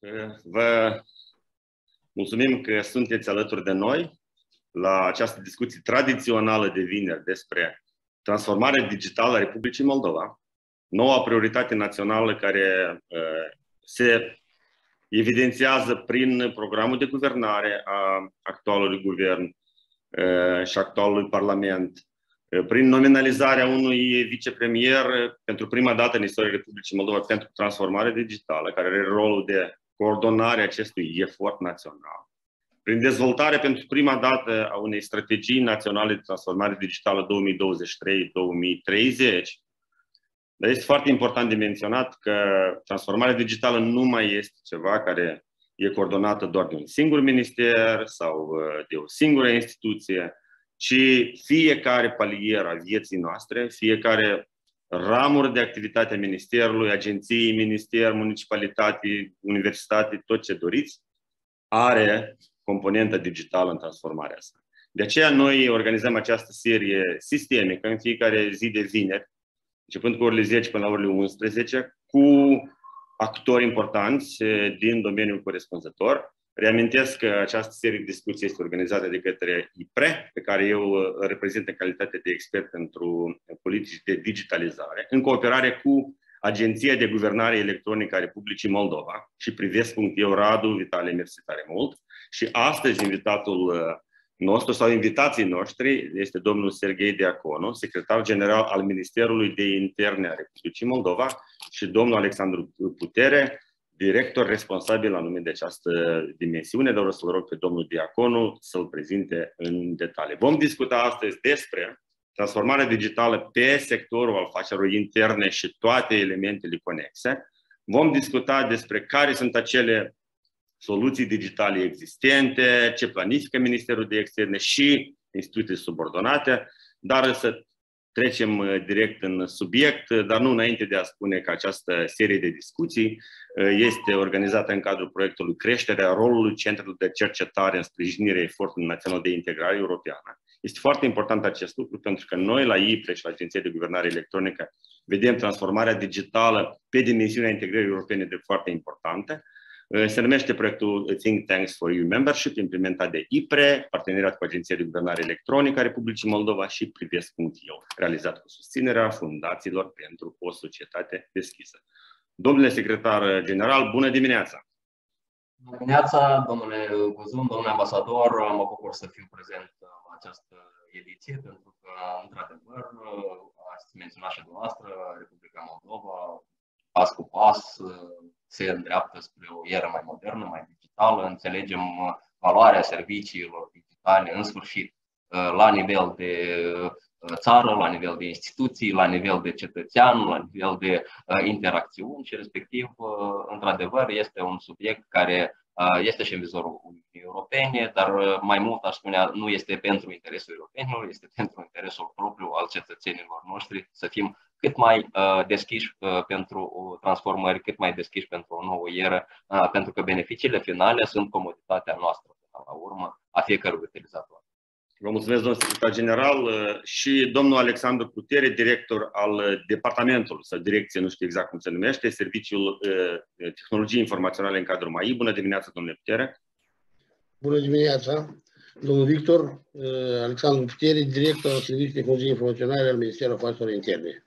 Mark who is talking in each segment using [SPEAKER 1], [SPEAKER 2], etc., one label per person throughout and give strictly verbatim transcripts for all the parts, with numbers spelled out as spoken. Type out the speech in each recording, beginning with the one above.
[SPEAKER 1] Vă mulțumim că sunteți alături de noi la această discuție tradițională de vineri despre transformarea digitală a Republicii Moldova, noua prioritate națională care se evidențiază prin programul de guvernare a actualului guvern și actualului Parlament, prin nominalizarea unui vicepremier pentru prima dată în istoria Republicii Moldova pentru transformare digitală, care are rolul de coordonare a acestui efort național, prin dezvoltarea pentru prima dată a unei strategii naționale de transformare digitală două mii douăzeci și trei două mii treizeci. Dar este foarte important de menționat că transformarea digitală nu mai este ceva care e coordonată doar de un singur minister sau de o singură instituție, ci fiecare palier a vieții noastre, fiecare ramură de activitate a Ministerului, agenții, minister, municipalitate, universitate, tot ce doriți, are componentă digitală în transformarea asta. De aceea noi organizăm această serie sistemică în fiecare zi de vineri, începând cu orele zece până la orele unsprezece, cu actori importanți din domeniul corespunzător. Reamintesc că această serie de discuții este organizată de către I P R E, pe care eu reprezint în calitate de expert pentru politici de digitalizare, în cooperare cu Agenția de Guvernare Electronică a Republicii Moldova și privesc punct e u, Radu, Vitale, mersi tare mult. Și astăzi invitatul nostru sau invitații noștri este domnul Serghei Diaconu, secretar general al Ministerului de Interne a Republicii Moldova, și domnul Alexandru Putere, director responsabil anume de această dimensiune, dar vreau să vă rog pe domnul Diaconu să-l prezinte în detalii. Vom discuta astăzi despre transformarea digitală pe sectorul afacerilor interne și toate elementele conexe. Vom discuta despre care sunt acele soluții digitale existente, ce planifică Ministerul de Externe și instituții subordonate, dar să trecem direct în subiect, dar nu înainte de a spune că această serie de discuții este organizată în cadrul proiectului Creșterea rolului Centrului de Cercetare în sprijinirea efortului național de integrare europeană. Este foarte important acest lucru pentru că noi la I P R E și la Agenția de Guvernare Electronică vedem transformarea digitală pe dimensiunea integrării europene de foarte importantă. Se numește proiectul Think Tanks for E U Membership, implementat de I P R E, parteneriat cu Agenția de Guvernare Electronică a Republicii Moldova și privesc punct e u, realizat cu susținerea fundațiilor pentru o societate deschisă. Domnule secretar general, bună dimineața!
[SPEAKER 2] Bună dimineața, domnule Guzun, domnule ambasador, mă bucur să fiu prezent la această ediție, pentru că, într-adevăr, ați menționat și dumneavoastră, Republica Moldova, pas cu pas, se îndreaptă spre o eră mai modernă, mai digitală. Înțelegem valoarea serviciilor digitale, în sfârșit, la nivel de țară, la nivel de instituții, la nivel de cetățean, la nivel de interacțiuni și, respectiv, într-adevăr, este un subiect care este și în vizorul Uniunii Europene, dar mai mult, aș spune, nu este pentru interesul europenilor, este pentru interesul propriu al cetățenilor noștri, să fim cât mai deschiși pentru transformări, cât mai deschiși pentru o nouă eră, pentru că beneficiile finale sunt comoditatea noastră, până la urmă, a fiecărui utilizator.
[SPEAKER 1] Vă mulțumesc, domnul secretar general, și domnul Alexandru Putere, director al departamentului sau direcție, nu știu exact cum se numește, Serviciul Tehnologiei Informaționale în cadrul M A I. Bună dimineața, domnule Putere! Bună dimineața!
[SPEAKER 3] Domnul Victor, Alexandru Putere, director al Serviciului Tehnologiei Informaționale al Ministerului Afacerilor Interne.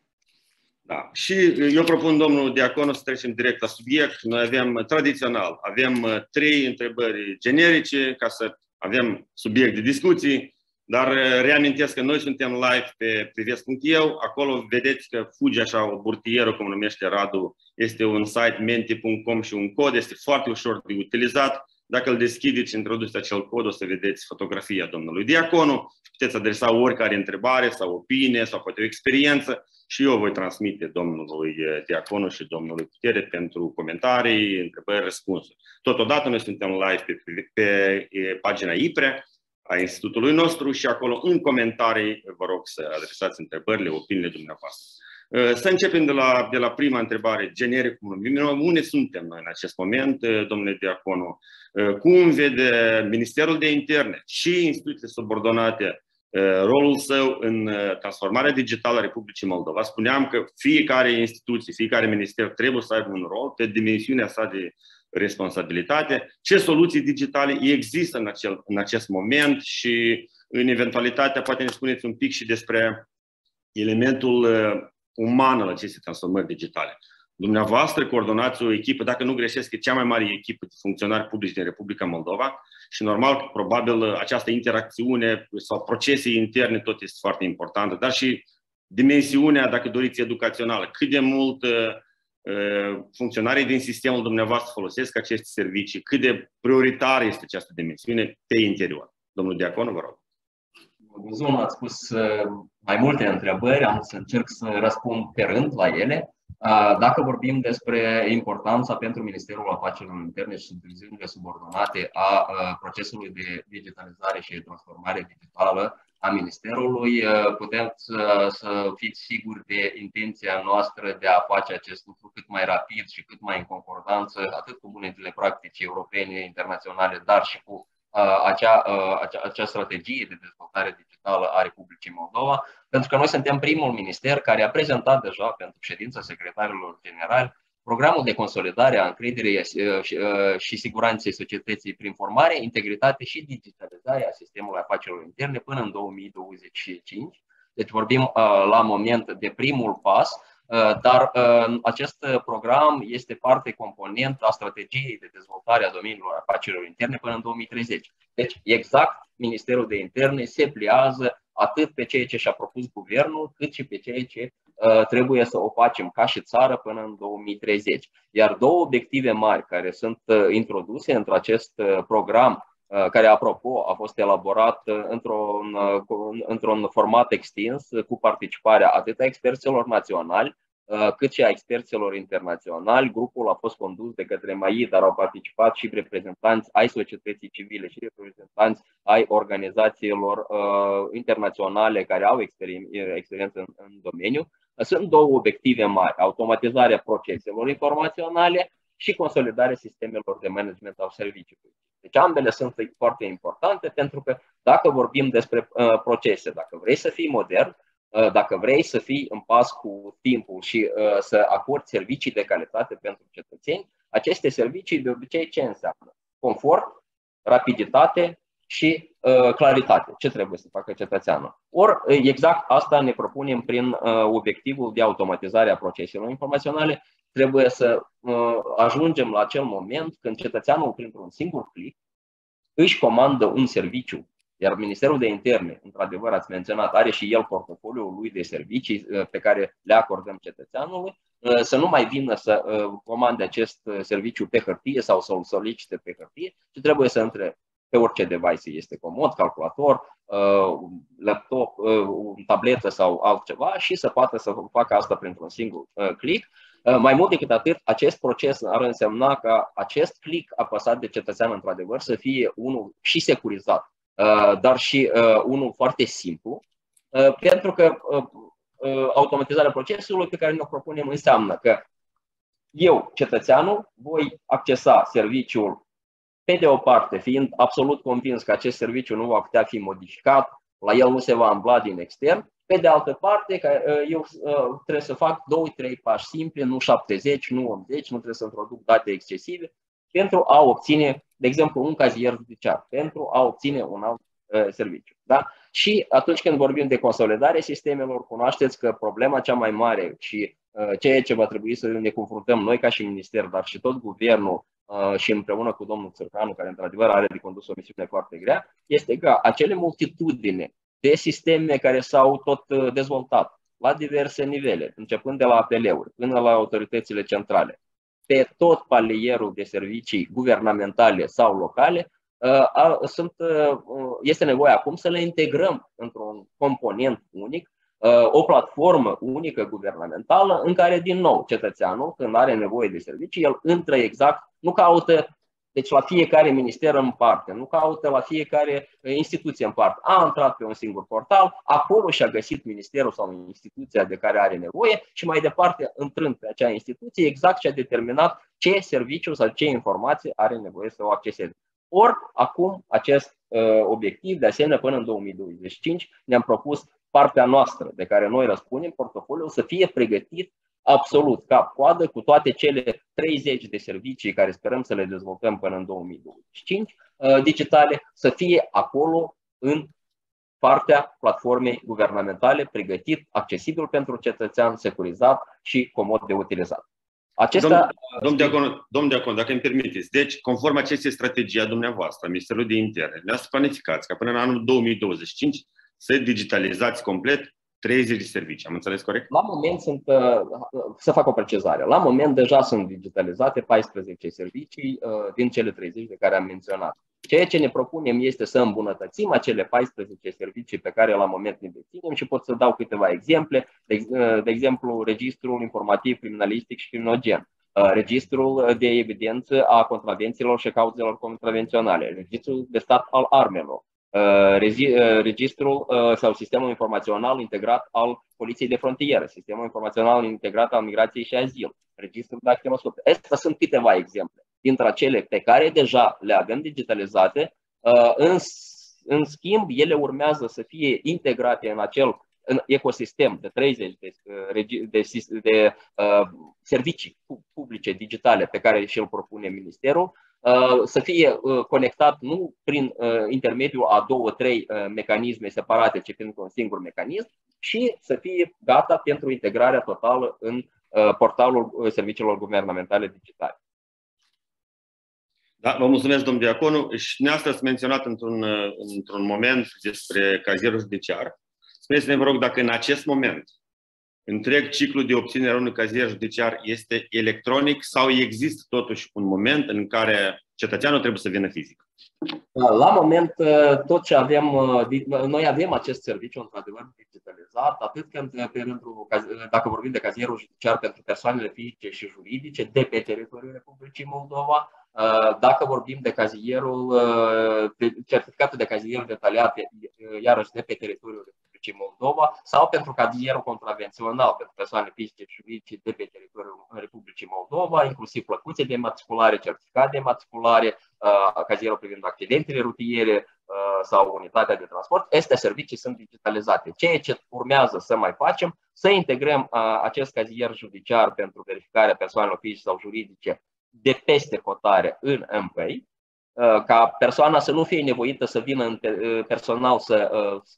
[SPEAKER 1] Da. Și eu propun, domnul Diaconu, să trecem direct la subiect. Noi avem, tradițional, avem trei întrebări generice ca să avem subiect de discuții, dar reamintesc că noi suntem live pe privesc punct e u. Acolo vedeți că fuge așa o burtieră, cum numește Radu. Este un site menti punct com și un cod. Este foarte ușor de utilizat. Dacă îl deschideți și introduceți acel cod, o să vedeți fotografia domnului Diaconu. Puteți adresa oricare întrebare sau opinie sau poate o experiență și eu voi transmite domnului Diaconu și domnului Putere pentru comentarii, întrebări, răspunsuri. Totodată noi suntem live pe, pe, pe pagina I P R E a institutului nostru și acolo în comentarii vă rog să adresați întrebările, opiniile dumneavoastră. Să începem de la, de la prima întrebare generică. Unde suntem noi în acest moment, domnule Diaconu? Cum vede Ministerul de Interne și instituțiile subordonate rolul său în transformarea digitală a Republicii Moldova? Spuneam că fiecare instituție, fiecare minister trebuie să aibă un rol pe dimensiunea sa de responsabilitate. Ce soluții digitale există în, acel, în acest moment și în eventualitatea poate ne spuneți un pic și despre elementul uman al acestei transformări digitale. Dumneavoastră coordonați o echipă, dacă nu greșesc, e cea mai mare echipă de funcționari publici din Republica Moldova și normal, probabil, această interacțiune sau procese interne tot este foarte importantă, dar și dimensiunea, dacă doriți, educațională. Cât de mult uh, funcționarii din sistemul dumneavoastră folosesc aceste servicii, cât de prioritară este această dimensiune pe interior. Domnul Diaconu, vă rog.
[SPEAKER 2] Guzun, ați spus mai multe întrebări, am să încerc să răspund pe rând la ele. Dacă vorbim despre importanța pentru Ministerul Afacerilor Interne și diviziunile subordonate a procesului de digitalizare și transformare digitală a Ministerului, puteți să fiți siguri de intenția noastră de a face acest lucru cât mai rapid și cât mai în concordanță atât cu bunele practici europene, internaționale, dar și cu Acea, acea, acea strategie de dezvoltare digitală a Republicii Moldova, pentru că noi suntem primul minister care a prezentat deja pentru ședința secretarilor generali programul de consolidare a încrederii și siguranței societății prin formare, integritate și digitalizare a sistemului afacerilor interne până în două mii douăzeci și cinci. Deci vorbim la moment de primul pas, dar acest program este parte componentă a strategiei de dezvoltare a domeniului afacerilor interne până în două mii treizeci. Deci exact Ministerul de Interne se pliază atât pe ceea ce și-a propus guvernul, cât și pe ceea ce trebuie să o facem ca și țară până în două mii treizeci. Iar două obiective mari care sunt introduse într acest program, care, apropo, a fost elaborat într-un, într-un format extins cu participarea atât a experților naționali, cât și a experților internaționali. Grupul a fost condus de către M A I, dar au participat și reprezentanți ai societății civile și reprezentanți ai organizațiilor uh, internaționale care au experiență în, în domeniu. Sunt două obiective mari: automatizarea proceselor informaționale și consolidarea sistemelor de management al serviciului. Deci ambele sunt foarte importante, pentru că dacă vorbim despre uh, procese, dacă vrei să fii modern, dacă vrei să fii în pas cu timpul și uh, să acordi servicii de calitate pentru cetățeni, aceste servicii de obicei ce înseamnă? Confort, rapiditate și uh, claritate. Ce trebuie să facă cetățeanul? Ori exact asta ne propunem prin uh, obiectivul de automatizare a proceselor informaționale. Trebuie să uh, ajungem la acel moment când cetățeanul, printr-un singur click, își comandă un serviciu. Iar Ministerul de Interne, într-adevăr, ați menționat, are și el portofoliul lui de servicii pe care le acordăm cetățeanului, să nu mai vină să comande acest serviciu pe hârtie sau să-l solicite pe hârtie, ci trebuie să intre pe orice device este comod, calculator, laptop, tabletă sau altceva, și să poată să facă asta printr-un singur click. Mai mult decât atât, acest proces ar însemna ca acest click apăsat de cetățean, într-adevăr, să fie unul și securizat, dar și uh, unul foarte simplu, uh, pentru că uh, uh, automatizarea procesului pe care ne-o propunem înseamnă că eu, cetățeanul, voi accesa serviciul pe de o parte, fiind absolut convins că acest serviciu nu va putea fi modificat, la el nu se va ambla din extern, pe de altă parte, că uh, eu uh, trebuie să fac doi trei pași simple, nu șaptezeci, nu optzeci, nu trebuie să introduc date excesive, pentru a obține, de exemplu, un cazier judiciar, pentru a obține un alt uh, serviciu. Da? Și atunci când vorbim de consolidare sistemelor, cunoașteți că problema cea mai mare și uh, ceea ce va trebui să ne confruntăm noi ca și minister, dar și tot guvernul uh, și împreună cu domnul Țurcanu, care într-adevăr are de condus o misiune foarte grea, este că acele multitudine de sisteme care s-au tot dezvoltat la diverse nivele, începând de la A P L-uri până la autoritățile centrale, pe tot palierul de servicii guvernamentale sau locale, sunt, este nevoie acum să le integrăm într-un component unic, o platformă unică guvernamentală în care, din nou, cetățeanul, când are nevoie de servicii, el intră exact, nu caută, deci la fiecare minister în parte, nu caută la fiecare instituție în parte. A intrat pe un singur portal, acolo și-a găsit ministerul sau instituția de care are nevoie și mai departe, intrând pe acea instituție, exact și-a determinat ce serviciu sau ce informație are nevoie să o acceseze. Ori, acum, acest uh, obiectiv, de asemenea, până în două mii douăzeci și cinci, ne-am propus partea noastră, de care noi răspundem, portofoliul, să fie pregătit absolut cap-coadă cu toate cele treizeci de servicii care sperăm să le dezvoltăm până în două mii douăzeci și cinci digitale, să fie acolo în partea platformei guvernamentale, pregătit, accesibil pentru cetățean, securizat și comod de utilizat. Acesta...
[SPEAKER 1] Domn Diaconu, domn Diaconu, dacă îmi permiteți, deci, conform acestei strategii a dumneavoastră, Ministerul de Interne, ne-ați planificați ca până în anul două mii douăzeci și cinci să digitalizați complet treizeci de servicii. Am înțeles corect?
[SPEAKER 2] La moment sunt, să fac o precizare, la moment deja sunt digitalizate paisprezece servicii din cele treizeci de care am menționat. Ceea ce ne propunem este să îmbunătățim acele paisprezece servicii pe care la moment le deținem și pot să dau câteva exemple, de exemplu registrul informativ criminalistic și criminogen, registrul de evidență a contravențiilor și cauzelor contravenționale, registrul de stat al armelor, registrul sau sistemul informațional integrat al Poliției de Frontieră, sistemul informațional integrat al Migrației și Azil, registrul dactiloscopic. Acestea sunt câteva exemple dintre cele pe care deja le avem digitalizate. În, în schimb, ele urmează să fie integrate în acel în ecosistem de treizeci de, de, de, de uh, servicii publice digitale pe care și îl propune Ministerul, uh, să fie uh, conectat nu prin uh, intermediul a două, trei uh, mecanisme separate, ci prin un singur mecanism și să fie gata pentru integrarea totală în uh, portalul serviciilor guvernamentale digitale.
[SPEAKER 1] Da, vă mulțumesc, domnul Diaconu. Și dumneavoastră ați menționat într-un într-un moment despre cazierul judiciar. Spuneți-ne, vă rog, dacă în acest moment întreg ciclul de obținere a unui cazier judiciar este electronic sau există totuși un moment în care cetățeanul trebuie să vină fizic?
[SPEAKER 2] La moment, tot ce avem, noi avem acest serviciu într-adevăr digitalizat, atât când pentru, dacă vorbim de cazierul judiciar pentru persoanele fizice și juridice de pe teritoriul Republicii Moldova, dacă vorbim de cazierul, certificatul de cazier detaliat, iarăși de pe teritoriul Republicii Moldova, sau pentru cazierul contravențional pentru persoane fizice și juridice de pe teritoriul Republicii Moldova, inclusiv plăcuțe de matriculare, certificat de matriculare, cazierul privind accidentele rutiere sau unitatea de transport. Aceste servicii sunt digitalizate. Ceea ce urmează să mai facem, să integrăm acest cazier judiciar pentru verificarea persoanelor fizice sau juridice de peste hotare în M P I, ca persoana să nu fie nevoită să vină în personal să,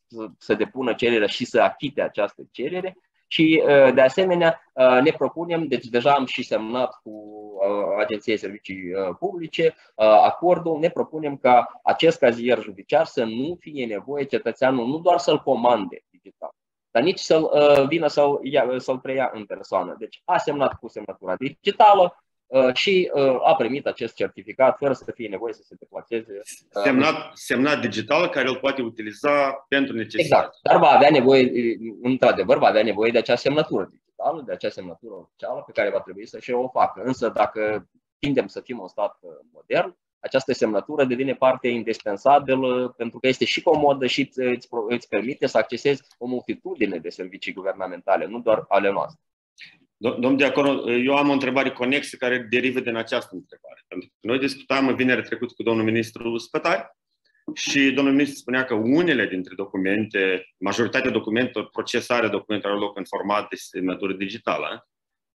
[SPEAKER 2] să depună cererea și să achite această cerere. Și de asemenea ne propunem, deci deja am și semnat cu Agenția Servicii Publice acordul, ne propunem ca acest cazier judiciar să nu fie nevoie cetățeanul nu doar să-l comande digital, dar nici să-l vină să-l să-l preia în persoană. Deci a semnat cu semnătura digitală și a primit acest certificat fără să fie nevoie să se deplaseze.
[SPEAKER 1] Semnat, semnat digital care îl poate utiliza pentru necesitate.
[SPEAKER 2] Exact, dar va avea nevoie, într-adevăr, va avea nevoie de acea semnătură digitală, de acea semnătură oficială pe care va trebui să și o facă. Însă dacă tindem să fim un stat modern, această semnătură devine parte indispensabilă pentru că este și comodă și îți, îți permite să accesezi o multitudine de servicii guvernamentale, nu doar ale noastre.
[SPEAKER 1] Domnul Diaconu, eu am o întrebare conexă care derivă din această întrebare. Pentru că noi discutam vineri trecut cu domnul ministru Spătari și domnul ministru spunea că unele dintre documente, majoritatea documentelor, procesarea documentelor au loc în format de semnătură digitală,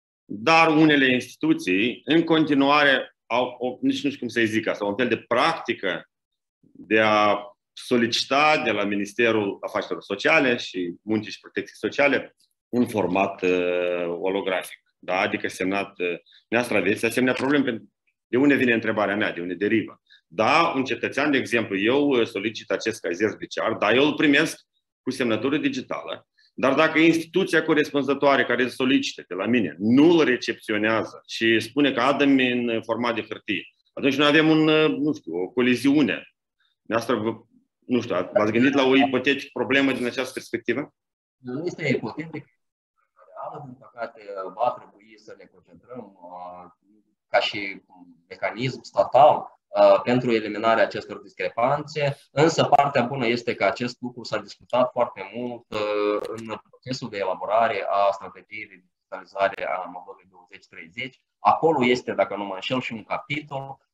[SPEAKER 1] dar unele instituții în continuare au, o, nici nu știu cum să-i zic asta, un fel de practică de a solicita de la Ministerul Afacerilor Sociale și Muncii și Protecției Sociale un format uh, olografic, da? Adică semnat, uh, neastră aveți asemenea probleme. De unde vine întrebarea mea, de unde derivă? Da, un cetățean, de exemplu, eu solicit acest cazier judiciar, dar eu îl primesc cu semnătură digitală, dar dacă instituția corespunzătoare care îl solicită de la mine nu îl recepționează și spune că adă-mi în format de hârtie, atunci noi avem un, nu știu, o coliziune. Neastră, nu știu, v-ați gândit la o ipotetică problemă din această perspectivă?
[SPEAKER 2] Nu este ipotetică. Din păcate, va trebui să ne concentrăm ca și mecanism statal pentru eliminarea acestor discrepanțe, însă partea bună este că acest lucru s-a discutat foarte mult în procesul de elaborare a strategiei de digitalizare a Moldovei douăzeci treizeci. Acolo este, dacă nu mă înșel, și un capitol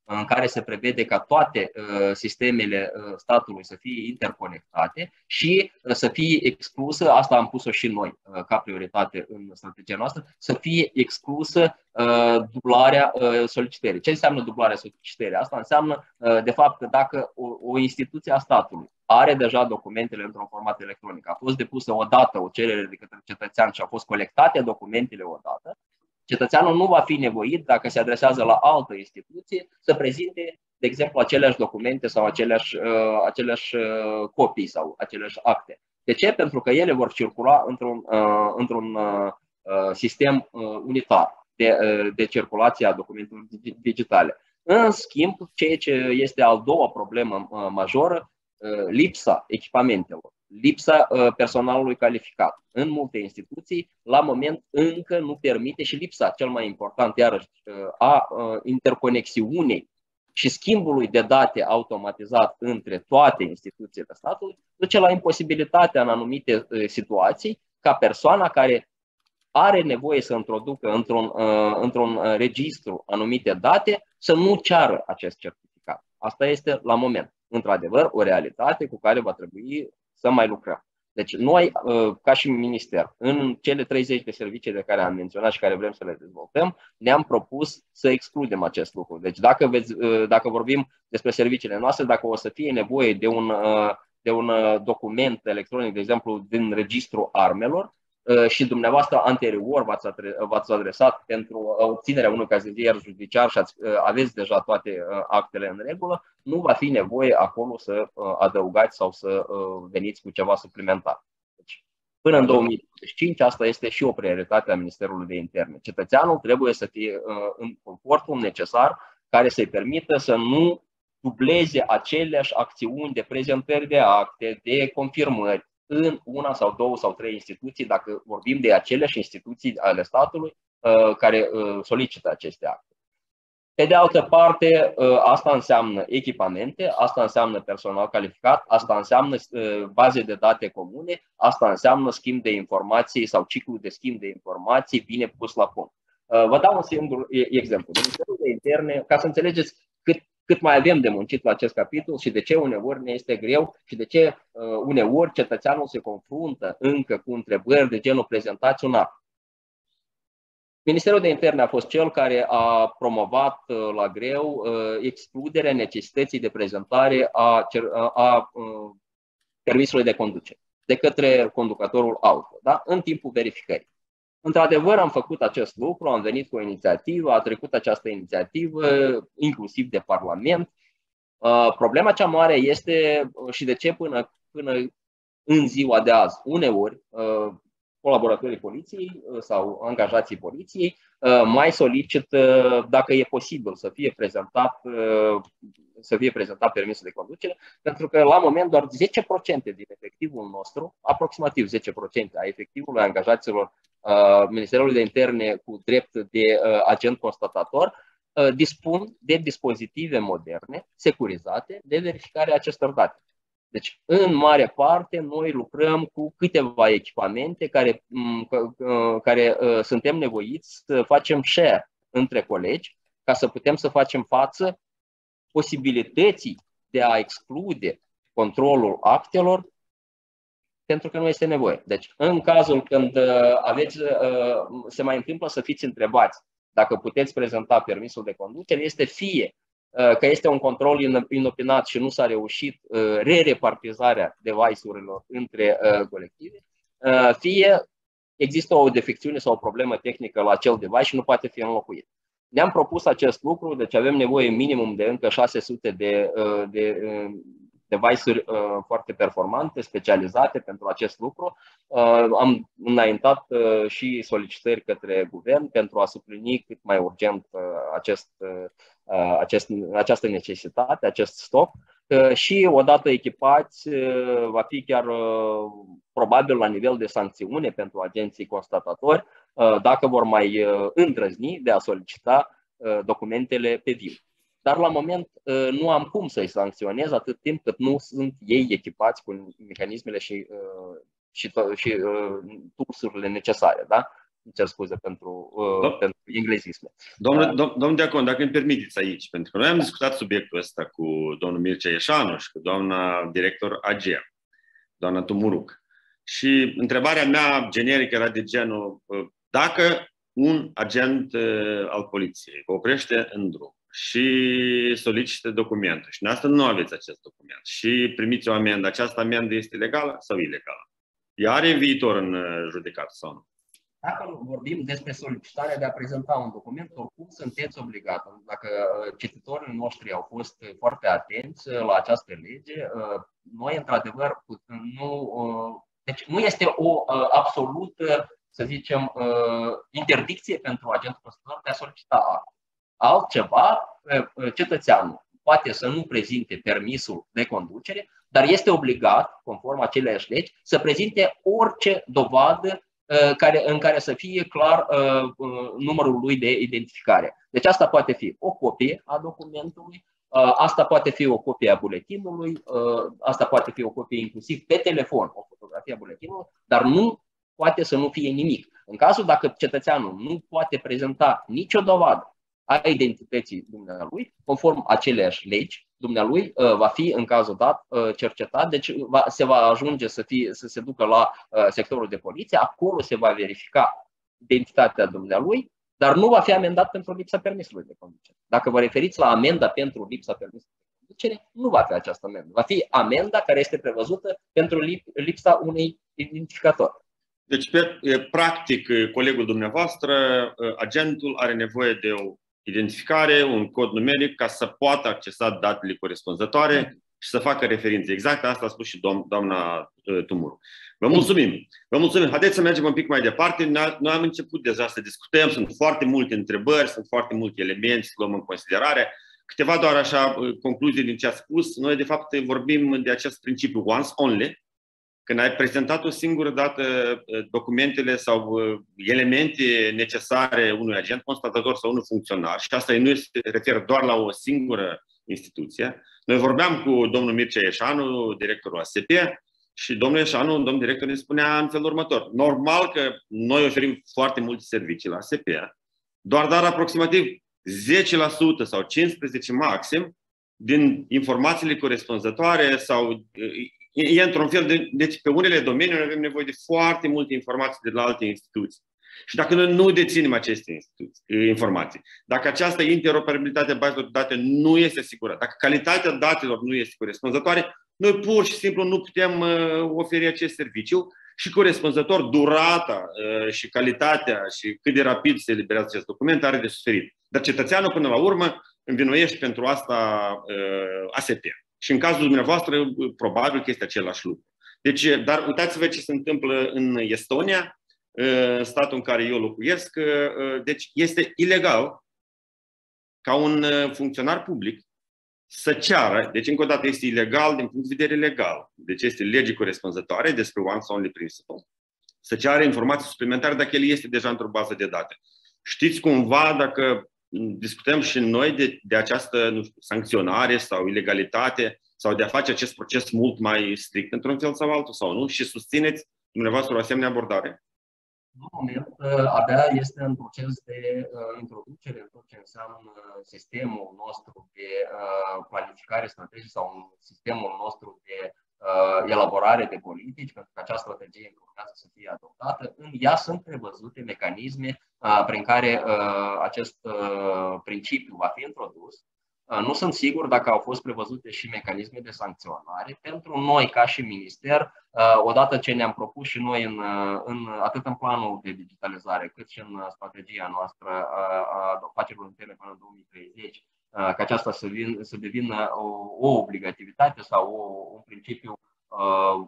[SPEAKER 2] în care se prevede ca toate uh, sistemele uh, statului să fie interconectate și uh, să fie exclusă, asta am pus-o și noi uh, ca prioritate în strategia noastră, să fie exclusă uh, dublarea uh, solicitării. Ce înseamnă dublarea solicitării? Asta înseamnă, uh, de fapt, că dacă o, o instituție a statului are deja documentele într-un format electronic, a fost depusă odată o cerere de către cetățean și au fost colectate documentele odată, cetățeanul nu va fi nevoit, dacă se adresează la altă instituție, să prezinte, de exemplu, aceleași documente sau aceleași, uh, aceleași uh, copii sau aceleași acte. De ce? Pentru că ele vor circula într-un, uh, într-un uh, sistem uh, unitar de, uh, de circulație a documentelor digitale. În schimb, ceea ce este al doua problemă uh, majoră, uh, lipsa echipamentelor. Lipsa personalului calificat. În multe instituții, la moment, încă nu permite și lipsa, cel mai important, iarăși, a interconexiunii și schimbului de date automatizat între toate instituțiile statului, duce la imposibilitatea în anumite situații ca persoana care are nevoie să introducă într-un, într-un registru anumite date să nu ceară acest certificat. Asta este, la moment, într-adevăr, o realitate cu care va trebui să mai lucrăm. Deci noi, ca și minister, în cele treizeci de servicii de care am menționat și care vrem să le dezvoltăm, ne-am propus să excludem acest lucru. Deci dacă, veți, dacă vorbim despre serviciile noastre, dacă o să fie nevoie de un, de un document electronic, de exemplu, din registrul armelor, și dumneavoastră anterior v-ați adresat pentru obținerea unui cazier judiciar și ați, aveți deja toate actele în regulă, nu va fi nevoie acolo să adăugați sau să veniți cu ceva suplimentar. Deci, până în două mii douăzeci și cinci, asta este și o prioritate a Ministerului de Interne. Cetățeanul trebuie să fie în confortul necesar care să-i permită să nu dubleze aceleași acțiuni de prezentări de acte, de confirmări, în una sau două sau trei instituții, dacă vorbim de aceleași instituții ale statului uh, care uh, solicită aceste acte. Pe de altă parte, uh, asta înseamnă echipamente, asta înseamnă personal calificat, asta înseamnă uh, baze de date comune, asta înseamnă schimb de informații sau ciclu de schimb de informații bine pus la punct. Uh, vă dau un singur exemplu. Ministerul de Interne, ca să înțelegeți cât cât mai avem de muncit la acest capitol și de ce uneori ne este greu și de ce uh, uneori cetățeanul se confruntă încă cu întrebări de genul prezentați un act. Ministerul de Interne a fost cel care a promovat uh, la greu uh, excluderea necesității de prezentare a, a, a uh, permisului de conducere de către conducătorul auto, da? În timpul verificării. Într-adevăr, am făcut acest lucru, am venit cu o inițiativă, a trecut această inițiativă, inclusiv de Parlament. Problema cea mare este și de ce până, până în ziua de azi, uneori, colaboratorii poliției sau angajații poliției mai solicită dacă e posibil să fie prezentat, să fie prezentat permisul de conducere, pentru că la moment doar zece la sută din efectivul nostru, aproximativ zece la sută a efectivului angajaților Ministerului de Interne cu drept de agent constatator dispun de dispozitive moderne, securizate, de verificare a acestor date. Deci, în mare parte, noi lucrăm cu câteva echipamente care, care suntem nevoiți să facem share între colegi ca să putem să facem față posibilității de a exclude controlul actelor pentru că nu este nevoie. Deci, în cazul când aveți, se mai întâmplă să fiți întrebați dacă puteți prezenta permisul de conducere, este fie că este un control inopinat și nu s-a reușit re-repartizarea device-urilor între colective, fie există o defecțiune sau o problemă tehnică la acel device și nu poate fi înlocuit. Ne-am propus acest lucru, deci avem nevoie minimum de încă șase sute de, de device-uri foarte performante, specializate pentru acest lucru. Am înaintat și solicitări către guvern pentru a suplini cât mai urgent acest, acest, această necesitate, acest stoc. Și odată echipați, va fi chiar probabil la nivel de sancțiune pentru agenții constatatori dacă vor mai îndrăzni de a solicita documentele pe viu. Dar la moment nu am cum să-i sancționez atât timp cât nu sunt ei echipați cu mecanismele și, și, și tools-urile necesare. Da? cer scuze pentru, uh, pentru englezisme.
[SPEAKER 1] Domnul, dom, domnul Diacon, dacă îmi permiteți aici, pentru că noi am discutat subiectul ăsta cu domnul Mircea Ieșanu și cu doamna director A G E A, doamna Tumuruc. Și întrebarea mea generică era de genul, dacă un agent al poliției vă oprește în drum și solicită documentul și dumneavoastră nu aveți acest document și primiți o amendă, această amendă este legală sau ilegală? Ea are viitor în judecată sau nu?
[SPEAKER 2] Dacă vorbim despre solicitarea de a prezenta un document, oricum sunteți obligați. Dacă cititorii noștri au fost foarte atenți la această lege, noi, într-adevăr, nu, deci nu este o absolută, să zicem, interdicție pentru agentul păstrător de a solicita act. Altceva, cetățeanul poate să nu prezinte permisul de conducere, dar este obligat, conform aceleiași legi, să prezinte orice dovadă care, în care să fie clar uh, numărul lui de identificare. Deci asta poate fi o copie a documentului, uh, asta poate fi o copie a buletinului, uh, asta poate fi o copie inclusiv pe telefon, o fotografie a buletinului, dar nu poate să nu fie nimic. În cazul dacă cetățeanul nu poate prezenta nicio dovadă a identității dumnealui, conform aceleiași legi, dumnealui uh, va fi în cazul dat uh, cercetat, deci va, se va ajunge să, fie, să se ducă la uh, sectorul de poliție, acolo se va verifica identitatea dumnealui, dar nu va fi amendat pentru lipsa permisului de conducere. Dacă vă referiți la amenda pentru lipsa permisului de conducere, nu va fi această amendă. Va fi amenda care este prevăzută pentru lipsa unui identificator.
[SPEAKER 1] Deci, pe, practic, colegul dumneavoastră, agentul are nevoie de o identificare, un cod numeric ca să poată accesa datele corespunzătoare și să facă referințe. Exact asta a spus și do doamna Tumuru. Vă mulțumim! Vă mulțumim! Haideți să mergem un pic mai departe. Noi am început deja să discutăm, sunt foarte multe întrebări, sunt foarte multe elemente să luăm în considerare. Câteva doar așa concluzii din ce a spus. Noi de fapt vorbim de acest principiu once only. Când ai prezentat o singură dată documentele sau elemente necesare unui agent constatator sau unui funcționar, și asta nu se referă doar la o singură instituție. Noi vorbeam cu domnul Mircea Ieșanu, directorul A S P, și domnul Ieșanu, domnul director, ne spunea în felul următor. Normal că noi oferim foarte multe servicii la A S P, doar dar aproximativ zece la sută sau cincisprezece la sută maxim din informațiile corespunzătoare sau e într-un fel de, deci pe unele domenii noi avem nevoie de foarte multe informații de la alte instituții. Și dacă noi nu deținem aceste informații, dacă această interoperabilitate a bazelor de date nu este asigurată, dacă calitatea datelor nu este corespunzătoare, noi pur și simplu nu putem uh, oferi acest serviciu și corespunzător durata uh, și calitatea și cât de rapid se eliberează acest document are de suferit. Dar cetățeanul până la urmă învinuiește pentru asta uh, A S P. Și în cazul dumneavoastră, probabil că este același lucru. Deci, dar uitați-vă ce se întâmplă în Estonia, statul în care eu locuiesc. Deci este ilegal ca un funcționar public să ceară, deci încă o dată este ilegal din punct de vedere legal, deci este lege corespunzătoare despre once only principle, să ceară informații suplimentare dacă el este deja într-o bază de date. Știți cumva dacă discutăm și noi de, de această nu știu, sancționare sau ilegalitate sau de a face acest proces mult mai strict într-un fel sau altul sau nu? Și susțineți dumneavoastră o asemenea abordare?
[SPEAKER 2] În moment, abia este în proces de introducere în tot ce înseamnă sistemul nostru de planificare strategică sau sistemul nostru de elaborare de politici, pentru că această strategie urmează să fie adoptată. În ea sunt prevăzute mecanisme prin care acest principiu va fi introdus. Nu sunt sigur dacă au fost prevăzute și mecanisme de sancționare. Pentru noi, ca și minister, odată ce ne-am propus și noi în, în, atât în planul de digitalizare, cât și în strategia noastră a afacerilor interne până în două mii treizeci, ca aceasta să, vin, să devină o, o obligativitate sau o, un principiu uh,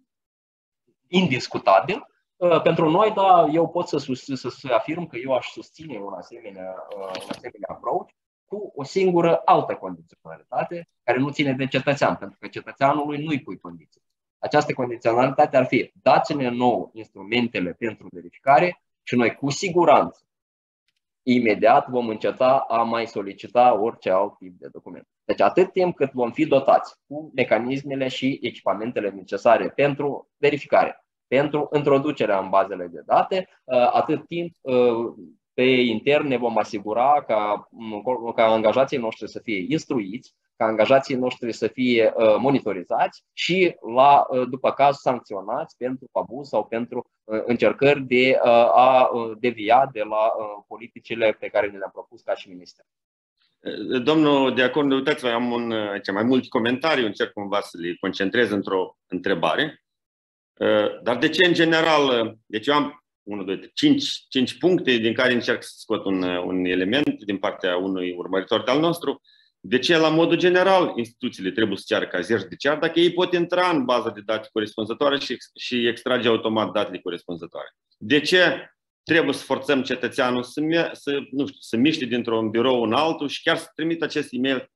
[SPEAKER 2] indiscutabil. Uh, pentru noi, da, eu pot să, sus, să, să afirm că eu aș susține un asemenea, uh, un asemenea approach cu o singură altă condiționalitate care nu ține de cetățean, pentru că cetățeanului nu-i pui condiții. Această condiționalitate ar fi: dați-ne nouă instrumentele pentru verificare și noi cu siguranță imediat vom înceta a mai solicita orice alt tip de document. Deci atât timp cât vom fi dotați cu mecanismele și echipamentele necesare pentru verificare, pentru introducerea în bazele de date, atât timp pe intern ne vom asigura ca, ca angajații noștri să fie instruiți, ca angajații noștri să fie monitorizați și, la, după caz, sancționați pentru abuz sau pentru încercări de a devia de la politicile pe care ne le-am propus ca și minister.
[SPEAKER 1] Domnul Diacon, uitați-vă, am un, aici mai mult comentariu, încerc cumva să le concentrez într-o întrebare. Dar de ce în general, deci eu am unu, doi, cinci, cinci puncte din care încerc să scot un, un element din partea unui urmăritor de-al nostru. De ce, la modul general, instituțiile trebuie să ceară cazier judiciar dacă ei pot intra în baza de date corespunzătoare și, și extrage automat datele corespunzătoare? De ce trebuie să forțăm cetățeanul să, să, nu știu, să miște dintr-un birou în altul și chiar să trimită acest e-mail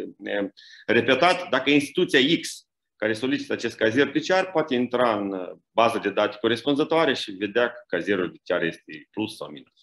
[SPEAKER 1] repetat dacă instituția X care solicită acest cazier judiciar poate intra în baza de date corespunzătoare și vedea că cazierul judiciar este plus sau minus?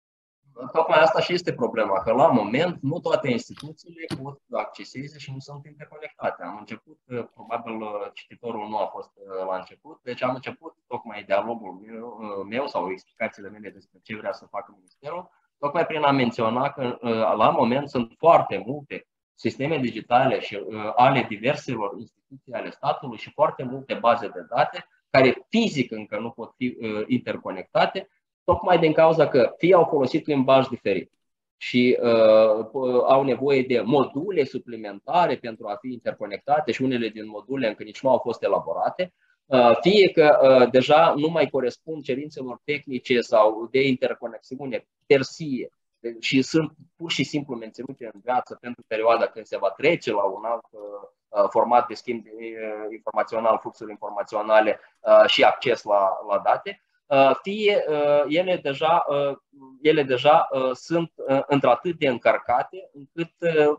[SPEAKER 2] Tocmai asta și este problema, că la moment nu toate instituțiile pot acceseze și nu sunt interconectate. Am început, probabil cititorul nu a fost la început, deci am început tocmai dialogul meu, meu sau explicațiile mele despre ce vrea să facă Ministerul, tocmai prin a menționa că la moment sunt foarte multe sisteme digitale și ale diverselor instituții ale statului și foarte multe baze de date care fizic încă nu pot fi interconectate, tocmai din cauza că fie au folosit limbaj diferit și uh, au nevoie de module suplimentare pentru a fi interconectate și unele din module încă nici nu au fost elaborate, uh, fie că uh, deja nu mai corespund cerințelor tehnice sau de interconexiune per se și sunt pur și simplu menținute în viață pentru perioada când se va trece la un alt uh, format de schimb informațional, fluxuri informaționale uh, și acces la, la date. Fie ele deja, ele deja sunt într-atât de încărcate încât,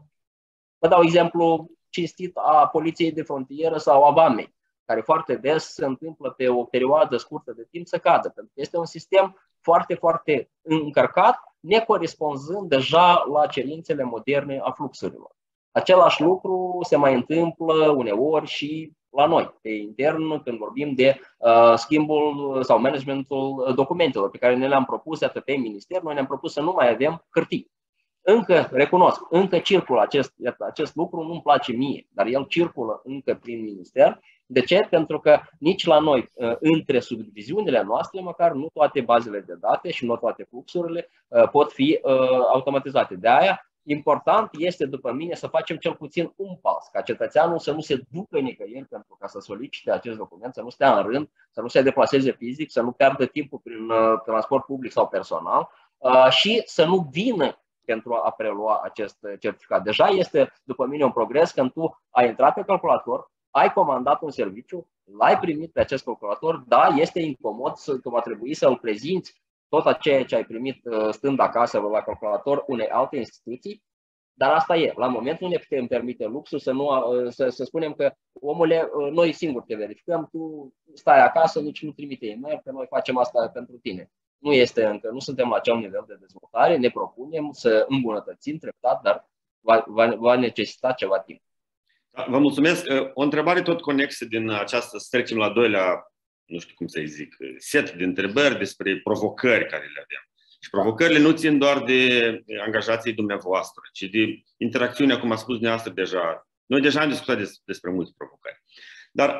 [SPEAKER 2] vă dau exemplu cinstit a Poliției de Frontieră sau a Vamei, care foarte des se întâmplă pe o perioadă scurtă de timp să cadă, pentru că este un sistem foarte, foarte încărcat, necorespunzând deja la cerințele moderne a fluxurilor. Același lucru se mai întâmplă uneori și la noi, pe intern, când vorbim de uh, schimbul sau managementul documentelor pe care ne le-am propus atât pe minister, noi ne-am propus să nu mai avem hârtii. Încă, recunosc, încă circulă acest, acest lucru, nu-mi place mie, dar el circulă încă prin minister. De ce? Pentru că nici la noi, uh, între subdiviziunile noastre, măcar nu toate bazele de date și nu toate fluxurile uh, pot fi uh, automatizate. De aia, important este, după mine, să facem cel puțin un pas, ca cetățeanul să nu se ducă nicăieri pentru ca să solicite acest document, să nu stea în rând, să nu se deplaseze fizic, să nu piardă timpul prin uh, transport public sau personal uh, și să nu vină pentru a prelua acest certificat. Deja este, după mine, un progres când tu ai intrat pe calculator, ai comandat un serviciu, l-ai primit pe acest calculator, da, este incomod că va trebui să-l prezinți tot ceea ce ai primit stând acasă la calculator unei alte instituții, dar asta e. La momentul nu ne putem permite luxul să, nu, să, să spunem că, omule, noi singuri te verificăm, tu stai acasă, nici nu trimite e-mail, că noi facem asta pentru tine. Nu este încă, nu suntem la acel nivel de dezvoltare, ne propunem să îmbunătățim treptat, dar va, va, va necesita ceva timp.
[SPEAKER 1] Vă mulțumesc. O întrebare tot conexă din această, să trecem la doilea, nu știu cum să-i zic, set de întrebări despre provocări care le avem. Și provocările nu țin doar de angajații dumneavoastră, ci de interacțiunea, cum a spus dumneavoastră deja. Noi deja am discutat des, despre multe provocări. Dar,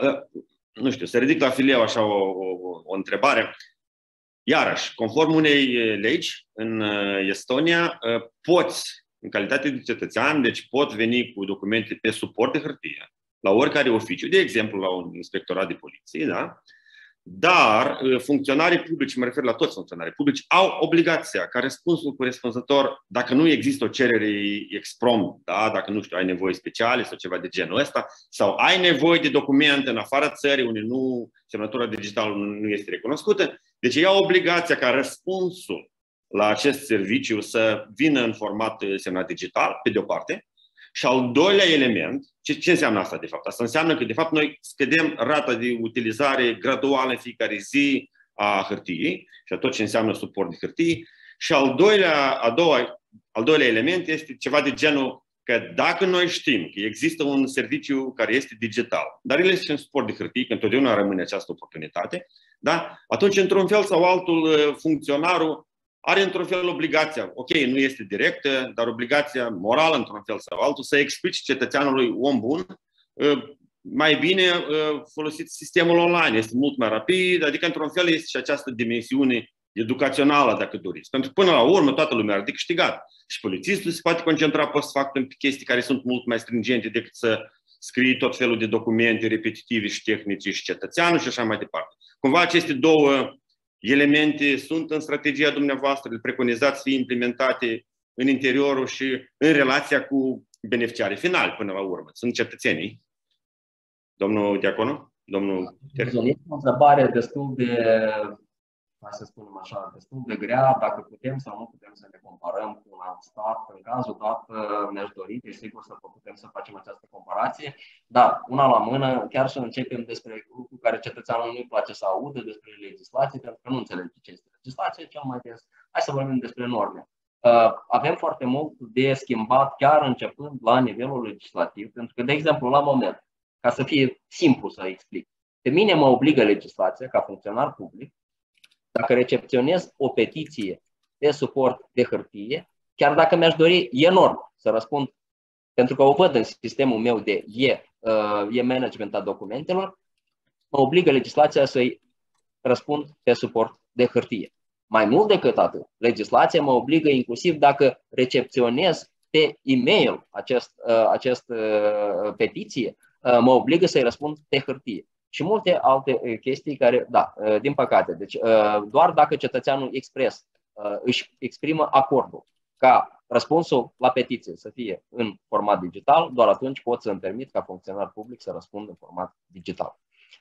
[SPEAKER 1] nu știu, să ridic la fileu așa o, o, o întrebare. Iarăși, conform unei legi, în Estonia, poți, în calitate de cetățean, deci pot veni cu documente pe suport de hârtie, la oricare oficiu, de exemplu la un inspectorat de poliție, da? Dar funcționarii publici, mă refer la toți funcționarii publici, au obligația ca răspunsul corespunzător, dacă nu există o cerere exprompt, da? Dacă nu știu, ai nevoie speciale sau ceva de genul ăsta, sau ai nevoie de documente în afara țării unde nu, semnătura digitală nu este recunoscută, deci ei au obligația ca răspunsul la acest serviciu să vină în format semnat digital, pe de o parte. Și al doilea element, ce, ce înseamnă asta de fapt? Asta înseamnă că de fapt noi scădem rata de utilizare graduală în fiecare zi a hârtiei și a tot ce înseamnă suport de hârtie. Și al doilea, a doua, al doilea element este ceva de genul că dacă noi știm că există un serviciu care este digital, dar el este în suport de hârtie, că întotdeauna rămâne această oportunitate, Da? Atunci, într-un fel sau altul, funcționarul are într-un fel obligația, ok, nu este directă, dar obligația morală, într-un fel sau altul, să explici cetățeanului om bun, mai bine folosiți sistemul online, este mult mai rapid, adică într-un fel este și această dimensiune educațională, dacă doriți. Pentru că până la urmă toată lumea are de câștigat. Și polițistul se poate concentra post factum pe chestii care sunt mult mai stringente decât să scrie tot felul de documente repetitive și tehnice și cetățeanul și așa mai departe. Cumva aceste două elemente sunt în strategia dumneavoastră, le preconizați să fie implementate în interiorul și în relația cu beneficiarii finali până la urmă. Sunt cetățenii. Domnul Diaconu? Domnul
[SPEAKER 2] o întrebare destul de, hai să spunem așa, destul de grea, dacă putem sau nu putem să ne comparăm cu un alt stat. În cazul dat, mi-aș dori, desigur, să putem să facem această comparație, dar una la mână, chiar să începem despre lucruri care cetățeanul nu-i place să audă, despre legislație, pentru că nu înțelege ce este legislație, cel mai des. Hai să vorbim despre norme. Avem foarte mult de schimbat, chiar începând la nivelul legislativ, pentru că, de exemplu, la moment, ca să fie simplu să explic, pe mine mă obligă legislația, ca funcționar public, dacă recepționez o petiție de suport de hârtie, chiar dacă mi-aș dori enorm să răspund, pentru că o văd în sistemul meu de e-management a documentelor, mă obligă legislația să-i răspund pe suport de hârtie. Mai mult decât atât, legislația mă obligă inclusiv dacă recepționez pe e-mail acest, acest petiție, mă obligă să-i răspund pe hârtie. Și multe alte chestii care, da, din păcate, deci doar dacă cetățeanul expres își exprimă acordul ca răspunsul la petiție să fie în format digital, doar atunci pot să-mi permit ca funcționar public să răspund în format digital.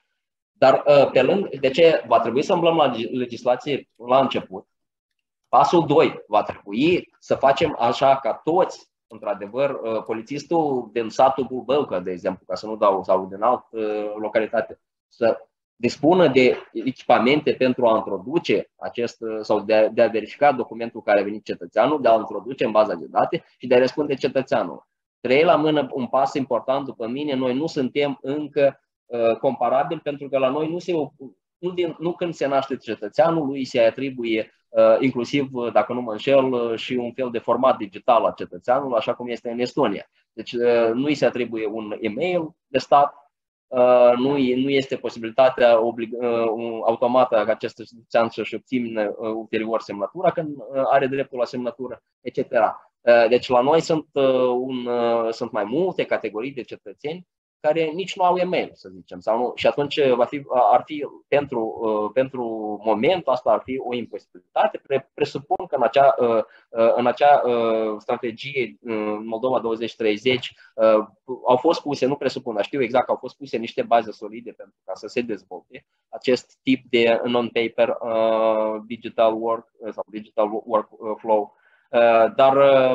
[SPEAKER 2] Dar pe lângă, de ce va trebui să îmblăm la legislație la început? Pasul doi, va trebui să facem așa ca toți, într-adevăr, polițistul din satul Bulbăucă, de exemplu, ca să nu dau, sau din altă localitate, să dispună de echipamente pentru a introduce acest, sau de a, de a verifica documentul care a venit cetățeanul, de a introduce în baza de date și de a răspunde cetățeanul. Trei la mână, un pas important după mine, noi nu suntem încă uh, comparabili, pentru că la noi nu se nu, din, nu când se naște cetățeanul, lui se atribuie uh, inclusiv, dacă nu mă înșel, uh, și un fel de format digital al cetățeanului, așa cum este în Estonia. Deci uh, nu îi se atribuie un e-mail de stat, uh, nu, nu este posibilitatea oblig- uh, automată ca acest cetățean să-și obțină uh, ulterior semnătura când uh, are dreptul la semnătură, et cetera. Uh, deci la noi sunt, uh, un, uh, sunt mai multe categorii de cetățeni care nici nu au e-mail, să zicem, sau nu. Și atunci va fi, ar fi, pentru, pentru momentul asta, ar fi o imposibilitate. Presupun că în acea, în acea strategie Moldova douăzeci treizeci au fost puse, nu presupun, dar știu exact că au fost puse niște baze solide pentru ca să se dezvolte acest tip de non-paper digital work sau digital workflow. Dar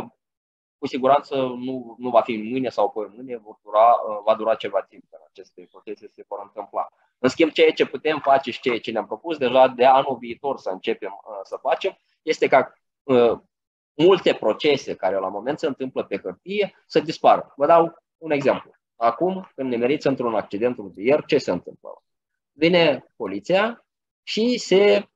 [SPEAKER 2] cu siguranță nu, nu va fi mâine sau pe mâine, va dura, va dura ceva timp în aceste procese se vor întâmpla. În schimb, ceea ce putem face și ceea ce ne-am propus deja de anul viitor să începem uh, să facem, este ca uh, multe procese care la moment se întâmplă pe hârtie să dispară. Vă dau un exemplu. Acum, când ne meriți într-un accident rutier, ce se întâmplă? Vine poliția și se,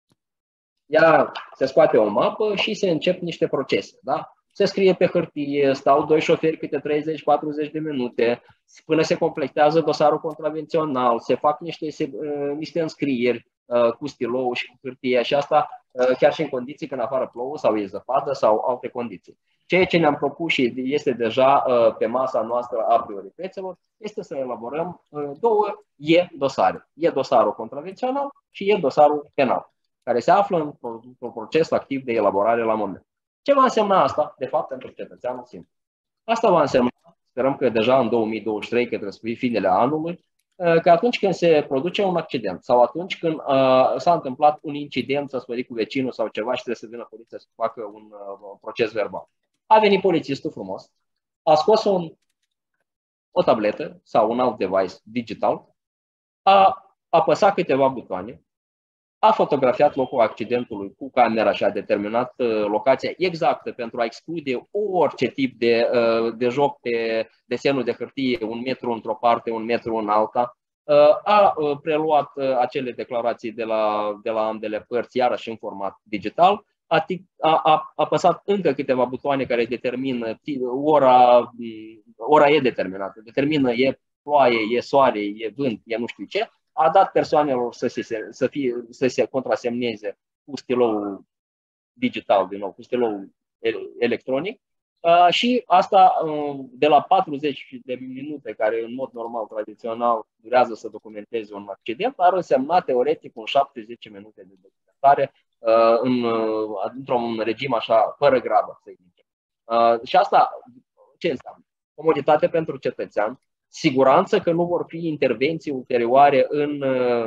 [SPEAKER 2] ia, se scoate o mapă și se încep niște procese. Da? Se scrie pe hârtie, stau doi șoferi câte treizeci patruzeci de minute, până se completează dosarul contravențional, se fac niște, se, uh, niște înscrieri uh, cu stilou și cu hârtie și asta uh, chiar și în condiții când afară plouă sau e zăpadă sau alte condiții. Ceea ce ne-am propus și este deja uh, pe masa noastră a priorităților este să elaborăm uh, două e-dosare. E dosarul contravențional și e dosarul penal, care se află într-un proces activ de elaborare la moment. Ce va însemna asta, de fapt, pentru cetățeanul simplu? Asta va însemna, sperăm că deja în două mii douăzeci și trei, că trebuie să fie finele anului, că atunci când se produce un accident sau atunci când uh, s-a întâmplat un incident, să spune cu vecinul sau ceva și trebuie să vină poliția să facă un uh, proces verbal. A venit polițistul frumos, a scos un, o tabletă sau un alt device digital, a apăsat câteva butoane, a fotografiat locul accidentului cu camera și a determinat uh, locația exactă pentru a exclude orice tip de, uh, de joc pe desenul de hârtie, un metru într-o parte, un metru în alta. a preluat acele declarații de la, de la ambele părți, iarăși în format digital, a, a, a apăsat încă câteva butoane care determină ora, ora e determinată, determină e ploaie, e soare, e vânt, e nu știu ce, a dat persoanelor să se, să fie, să se contrasemneze cu stilou digital, din nou, cu stilou electronic. Uh, și asta uh, de la patruzeci de minute, care în mod normal, tradițional, durează să documenteze un accident, ar însemna teoretic un șapte-zece minute de documentare uh, în, uh, într-un regim așa, fără grabă, să zicem. Uh, și asta ce înseamnă? Comoditate pentru cetățean, siguranță că nu vor fi intervenții ulterioare în uh,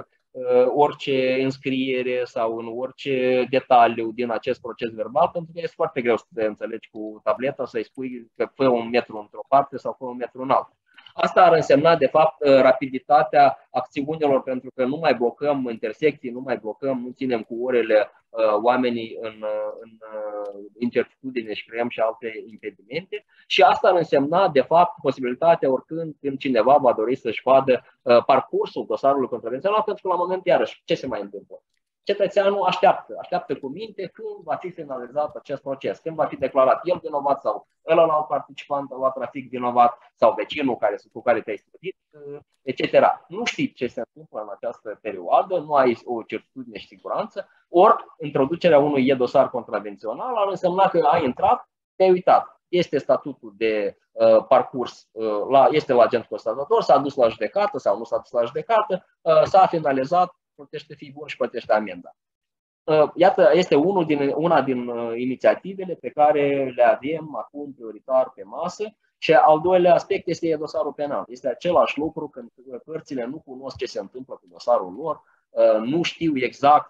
[SPEAKER 2] orice înscriere sau în orice detaliu din acest proces verbal, pentru că este foarte greu să te înțelegi cu tableta, să-i spui că fă un metru într-o parte sau fă un metru în altă. Asta ar însemna, de fapt, rapiditatea acțiunilor, pentru că nu mai blocăm intersecții, nu mai blocăm, nu ținem cu orele uh, oamenii în, în uh, incertitudine și creăm și alte impedimente. Și asta ar însemna, de fapt, posibilitatea oricând când cineva va dori să-și vadă uh, parcursul dosarului contravențional, pentru că la moment, iarăși, ce se mai întâmplă? Cetățeanul așteaptă, așteaptă cu minte când va fi finalizat acest proces, când va fi declarat el vinovat sau ălălalt participant la trafic vinovat sau vecinul care, cu care te-ai stădit, et cetera. Nu știi ce se întâmplă în această perioadă, nu ai o certitudine și siguranță, ori introducerea unui e-dosar contravențional ar însemna că ai intrat, te-ai uitat. Este statutul de uh, parcurs, uh, la, este la agent constatator, s-a dus la judecată sau nu s-a dus la judecată, uh, s-a finalizat, plătește fii bun și plătește amenda. Iată, este unul din, una din inițiativele pe care le avem acum prioritar pe masă. Și al doilea aspect este dosarul penal. Este același lucru când părțile nu cunosc ce se întâmplă cu dosarul lor, nu știu exact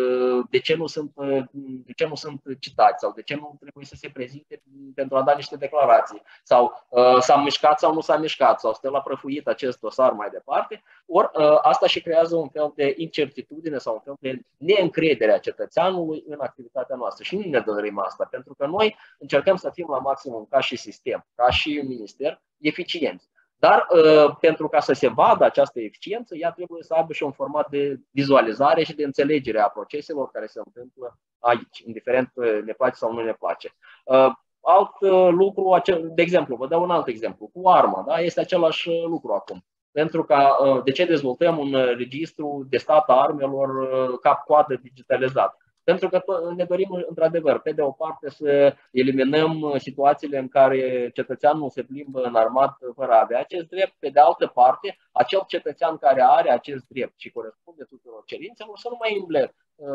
[SPEAKER 2] de ce nu sunt, de ce nu sunt citați sau de ce nu trebuie să se prezinte pentru a da niște declarații sau s-a mișcat sau nu s-a mișcat sau stă la prăfuit acest dosar mai departe. Ori asta și creează un fel de incertitudine sau un fel de neîncredere a cetățeanului în activitatea noastră și nu ne dorim asta, pentru că noi încercăm să fim la maximum ca și sistem, ca și minister, eficienți. Dar uh, pentru ca să se vadă această eficiență, ea trebuie să aibă și un format de vizualizare și de înțelegere a proceselor care se întâmplă aici, indiferent ne place sau nu ne place. Uh, alt uh, lucru, de exemplu, vă dau un alt exemplu, cu arma, da? Este același lucru acum. Pentru că uh, de ce dezvoltăm un registru de stat a armelor uh, cap-coadă digitalizat? Pentru că ne dorim, într-adevăr, pe de o parte să eliminăm situațiile în care cetățeanul se plimbă înarmat fără a avea acest drept, pe de altă parte, acel cetățean care are acest drept și corespunde tuturor cerințelor să nu mai umble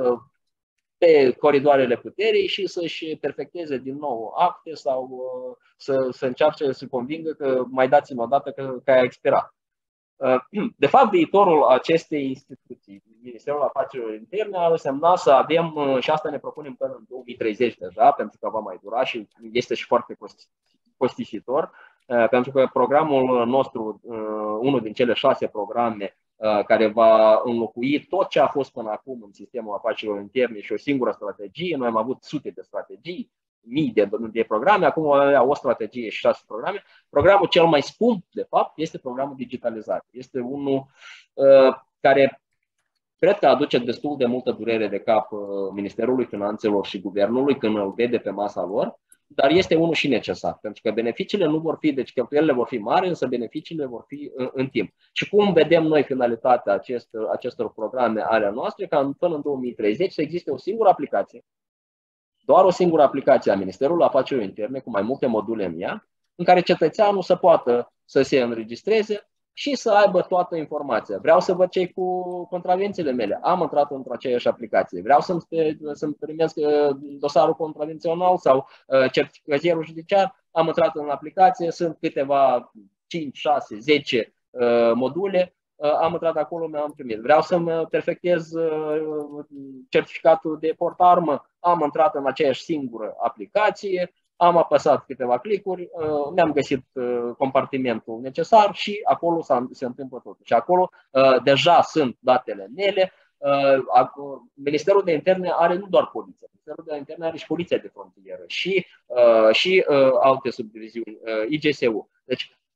[SPEAKER 2] pe coridoarele puterii și să-și perfecteze din nou acte sau să, să încerce să convingă că mai dați-mi o dată că, că a expirat. De fapt, viitorul acestei instituții, Ministerul Afacerilor Interne, ar însemna să avem, și asta ne propunem până în două mii treizeci deja, pentru că va mai dura și este și foarte costisitor, pentru că programul nostru, unul din cele șase programe care va înlocui tot ce a fost până acum în sistemul afacerilor interne și o singură strategie, noi am avut sute de strategii, mii de, de programe, acum o avea o strategie și șase programe. Programul cel mai scump, de fapt, este programul digitalizare. Este unul uh, care cred că aduce destul de multă durere de cap uh, Ministerului Finanțelor și Guvernului când îl vede pe masa lor, dar este unul și necesar, pentru că beneficiile nu vor fi, deci cheltuielile vor fi mari, însă beneficiile vor fi în, în timp. Și cum vedem noi finalitatea acest, acestor programe ale noastre, ca până în două mii treizeci să existe o singură aplicație, doar o singură aplicație a Ministerului Afacerilor Interne, cu mai multe module în ea, în care cetățeanul să poată să se înregistreze și să aibă toată informația. Vreau să văd ce cu contravențiile mele. Am intrat într-o aceeași aplicație. Vreau să-mi, să-mi primesc dosarul contravențional sau certificatierul judiciar. Am intrat în aplicație, sunt câteva cinci, șase, zece module. Am intrat acolo, mi-am primit. Vreau să-mi perfectez certificatul de portarmă. Am intrat în aceeași singură aplicație, am apăsat câteva clicuri, mi-am găsit compartimentul necesar și acolo se întâmplă totul. Și acolo deja sunt datele mele. Ministerul de Interne are nu doar poliția, Ministerul de Interne are și poliția de frontieră și, și alte subdiviziuni, I G S U. Deci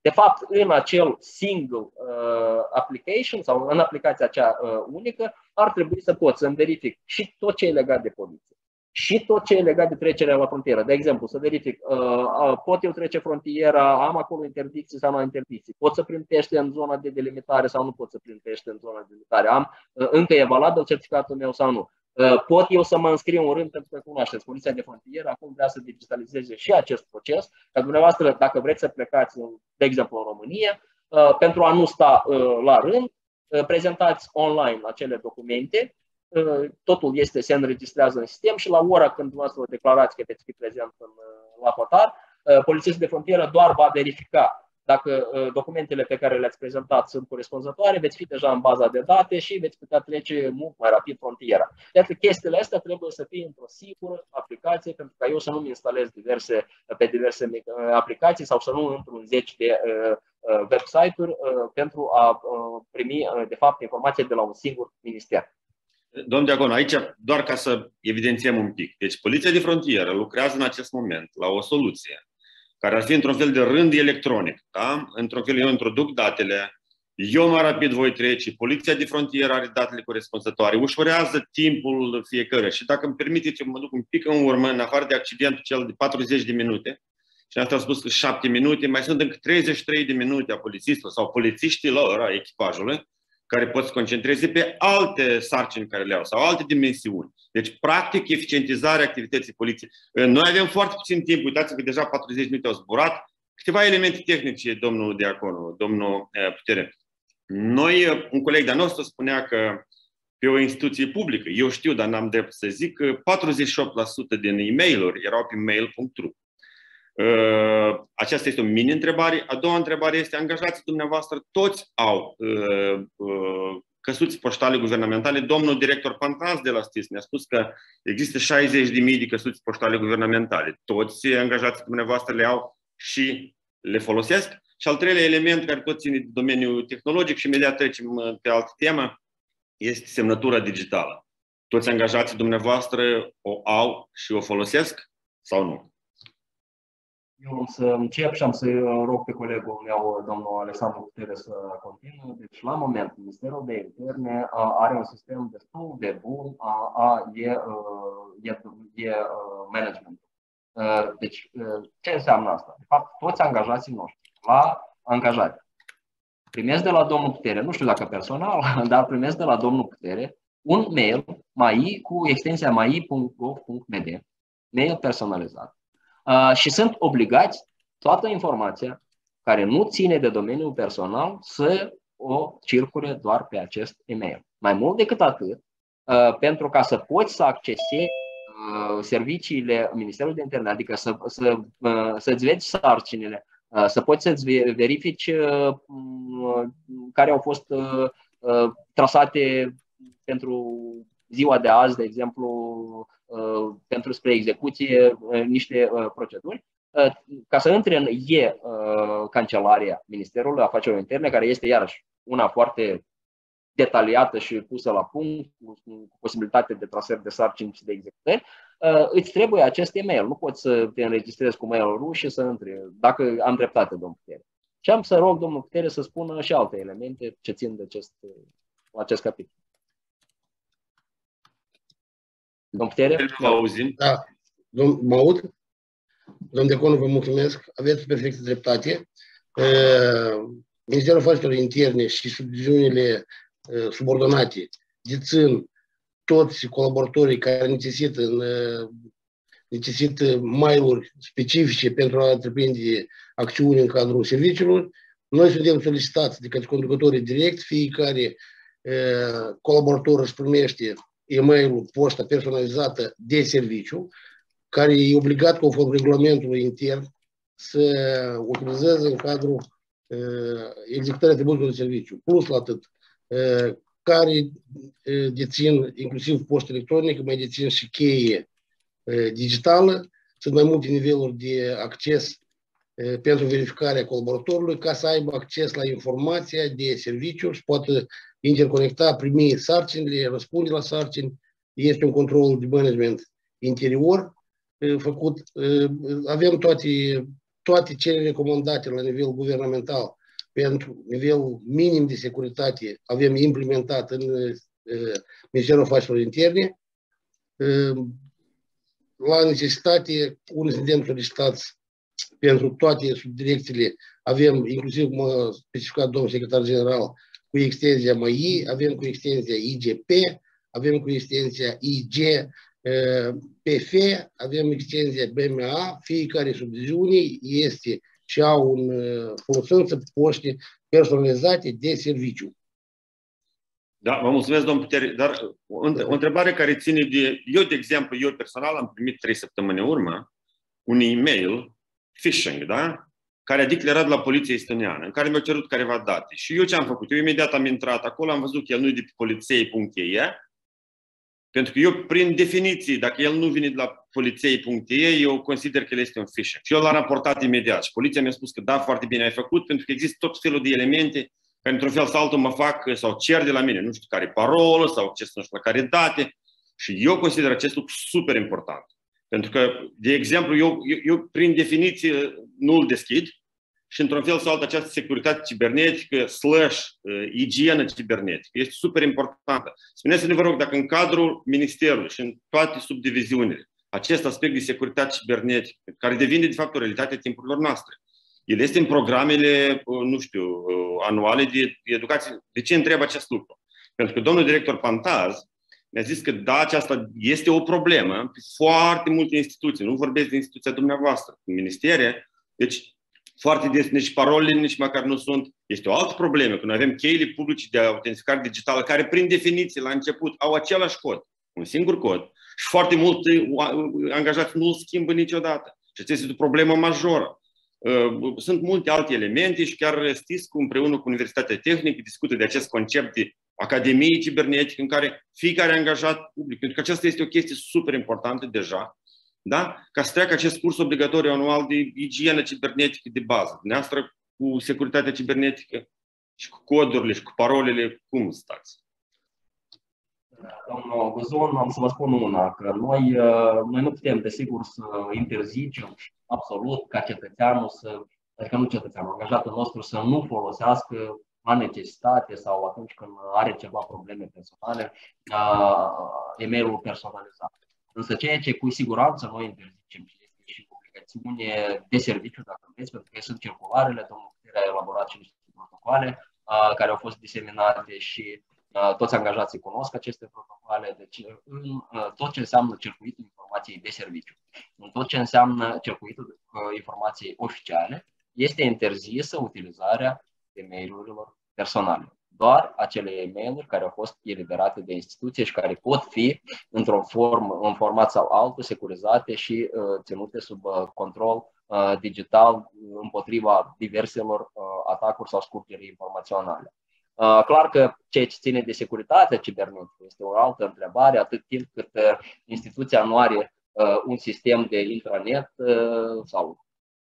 [SPEAKER 2] De fapt, în acel single uh, application sau în aplicația acea uh, unică, ar trebui să pot să-mi verific și tot ce e legat de poliție, și tot ce e legat de trecerea la frontieră. De exemplu, să verific, uh, pot eu trece frontiera, am acolo interdicții sau nu am interdicții, pot să prind pește în zona de delimitare sau nu pot să prind pește în zona de delimitare, am uh, încă e valabil certificatul meu sau nu. Pot eu să mă înscriu în rând, pentru că cunoașteți, Poliția de Frontieră acum vrea să digitalizeze și acest proces, ca dumneavoastră, dacă vreți să plecați, de exemplu, în România, pentru a nu sta la rând, prezentați online acele documente, totul este, se înregistrează în sistem și la ora când dumneavoastră o declarați că veți fi prezent în, la hotar, Polițistul de Frontieră doar va verifica dacă documentele pe care le-ați prezentat sunt corespunzătoare, veți fi deja în baza de date și veți putea trece mult mai rapid frontiera. Iată, chestiile astea trebuie să fie într-o singură aplicație, pentru ca eu să nu-mi instalez diverse, pe diverse aplicații sau să nu intru în zeci de uh, website-uri uh, pentru a uh, primi, uh, de fapt, informații de la un singur minister.
[SPEAKER 1] Domnul Diaconu, aici, doar ca să evidențiem un pic. Deci, Poliția de Frontieră lucrează în acest moment la o soluție care ar fi într-un fel de rând electronic. Da? Într-un fel eu introduc datele, eu mai rapid voi trece, Poliția de Frontieră are datele corespunzătoare, ușurează timpul fiecare. Și dacă îmi permiteți, eu mă duc un pic în urmă, în afară de accidentul cel de patruzeci de minute, și asta a spus că șapte minute, mai sunt încă treizeci și trei de minute a polițistilor sau polițiștilor, a echipajului, care pot să concentreze pe alte sarcini care le au sau alte dimensiuni. Deci, practic, eficientizarea activității poliției. Noi avem foarte puțin timp, uitați că deja patruzeci de minute au zburat. Câteva elemente tehnice, domnul Diaconu, domnul Putere. Noi, un coleg de-a nostru spunea că pe o instituție publică, eu știu, dar n-am drept să zic, că patruzeci și opt la sută din e-mail-uri erau pe mail punct ru. Uh, aceasta este o mini-întrebare. A doua întrebare este, angajații dumneavoastră toți au uh, uh, căsuți poștale guvernamentale. Domnul director Pantras de la S T I S ne-a spus că există șaizeci de mii de căsuți poștale guvernamentale. Toți angajații dumneavoastră le au și le folosesc? Și al treilea element, care tot ține de domeniul tehnologic și imediat trecem pe altă temă, este semnătura digitală. Toți angajații dumneavoastră o au și o folosesc sau nu?
[SPEAKER 2] Eu am să încep și am să rog pe colegul meu, domnul Alexandru Putere, să continue. Deci, la moment, Ministerul de Interne are un sistem destul de bun a, a, de, de, de management. Deci, ce înseamnă asta? De fapt, toți angajații noștri la angajare primesc de la domnul Putere, nu știu dacă personal, dar primesc de la domnul Putere un mail mai cu extensia mai punct gov punct m d, mail personalizat. Uh, și sunt obligați toată informația care nu ține de domeniul personal să o circule doar pe acest e-mail. Mai mult decât atât, uh, pentru ca să poți să accesezi uh, serviciile Ministerului de Interne, adică să, să, uh, să-ți vezi sarcinile, uh, să poți să-ți verifici uh, care au fost uh, uh, trasate pentru ziua de azi, de exemplu, pentru spre execuție, niște proceduri, ca să intre în e-Cancelaria Ministerului Afacerilor Interne, care este iarăși una foarte detaliată și pusă la punct, cu posibilitate de trasări de sarcini și de executări, îți trebuie acest e-mail. Nu poți să te înregistrezi cu mail-ul și să intri, dacă am dreptate, domnul Putere. Și am să rog domnul Putere să spună și alte elemente ce țin de acest, acest capitol. Domnul Putere?
[SPEAKER 1] Vă auzim.
[SPEAKER 3] Da. Domn, mă aud? Domnul Diaconu, vă mulțumesc. Aveți perfectă dreptate. Ministerul Afacerilor Interne și subdiviziunile subordonate dețin toți colaboratorii care necesită, necesită mail-uri specifice pentru a întreprinde acțiuni în cadrul serviciilor. Noi suntem solicitați de către conducătorii direct, fiecare colaborator își primește e-mail-ul, poșta personalizată de serviciu, care e obligat conform regulamentului intern să utilizeze în cadrul uh, executării atribuțiilor de serviciu. Plus la atât, uh, care uh, dețin inclusiv poștă electronică, mai dețin și cheie uh, digitală. Sunt mai multe niveluri de acces uh, pentru verificarea colaboratorului, ca să aibă acces la informația de serviciu și poate interconecta, primi sarcinile, răspunde la sarcini. Este un control de management interior făcut. Avem toate toate cele recomandate la nivel guvernamental pentru nivelul minim de securitate avem implementat în Ministerul Afacerilor Interne. La necesitate, unde suntem solicitați pentru toate subdirecțiile, avem, inclusiv cum a specificat domnul secretar general, cu extenzia M I, avem cu extenzia I G P, avem cu extenzia I G P F, avem extenzia B M A, fiecare subdiviziune este și au un folosință poște personalizate de serviciu.
[SPEAKER 1] Da, vă mulțumesc, domnul Putere, dar o, o întrebare care ține de... Eu, de exemplu, eu personal am primit trei săptămâni în urmă un e-mail, phishing, da? Care a declarat la poliția estoniană, în care mi-au cerut careva date. Și eu ce am făcut? Eu imediat am intrat acolo, am văzut că el nu e de pe poliței punct e, pentru că eu, prin definiție, dacă el nu vine de la poliței punct e, eu consider că el este un phishing. Și eu l-am raportat imediat. Și poliția mi-a spus că da, foarte bine ai făcut, pentru că există tot felul de elemente care, într-un fel sau altul, mă fac sau cer de la mine, nu știu care parolă sau acces nu știu la care date. Și eu consider acest lucru super important. Pentru că, de exemplu, eu, eu, eu prin definiție nu îl deschid și, într-un fel sau altul, această securitate cibernetică slash uh, igienă cibernetică este super importantă. Spuneți-ne, vă rog, dacă în cadrul Ministerului și în toate subdiviziunile, acest aspect de securitate cibernetică, care devine, de fapt, o realitate a timpurilor noastre, el este în programele, uh, nu știu, uh, anuale de educație. De ce întreb acest lucru? Pentru că domnul director Pantaz mi-a zis că da, aceasta este o problemă pe foarte multe instituții. Nu vorbesc de instituția dumneavoastră, în ministere. Deci, foarte des, nici parolele nici măcar nu sunt. Este o altă problemă, când avem cheile publice de autentificare digitală, care, prin definiție, la început, au același cod, un singur cod, și foarte mulți angajați nu îl schimbă niciodată. Și asta este o problemă majoră. Sunt multe alte elemente și chiar Stiscu, împreună cu Universitatea Tehnică, discută de acest concept de Academie cibernetică, în care fiecare angajat public, pentru că aceasta este o chestie super importantă deja, da? Ca să treacă acest curs obligatoriu anual de igienă cibernetică de bază. Dumneavoastră, cu securitatea cibernetică și cu codurile și cu parolele, cum stați?
[SPEAKER 2] Domnul Guzon, am să vă spun una, că noi, noi nu putem, desigur, să interzicem absolut ca cetățeanul să, adică nu cetățeanul, angajatul nostru să nu folosească la necesitate sau atunci când are ceva probleme personale, e-mail-ul personalizat. Însă ceea ce cu siguranță noi interzicem și este și obligațiune de serviciu, dacă vreți, pentru că sunt circularele, domnul Putere a elaborat și niște protocoale care au fost diseminate și toți angajații cunosc aceste protocoale, deci în tot ce înseamnă circuitul informației de serviciu, în tot ce înseamnă circuitul informației oficiale, este interzisă utilizarea e-mail-urilor personale. Doar acele e-mail-uri care au fost eliberate de instituție și care pot fi, într-o formă, în format sau altul, securizate și uh, ținute sub uh, control uh, digital împotriva diverselor uh, atacuri sau scurgeri informaționale. Uh, clar că ceea ce ține de securitatea cibernetică este o altă întrebare, atât timp cât uh, instituția nu are uh, un sistem de intranet uh, sau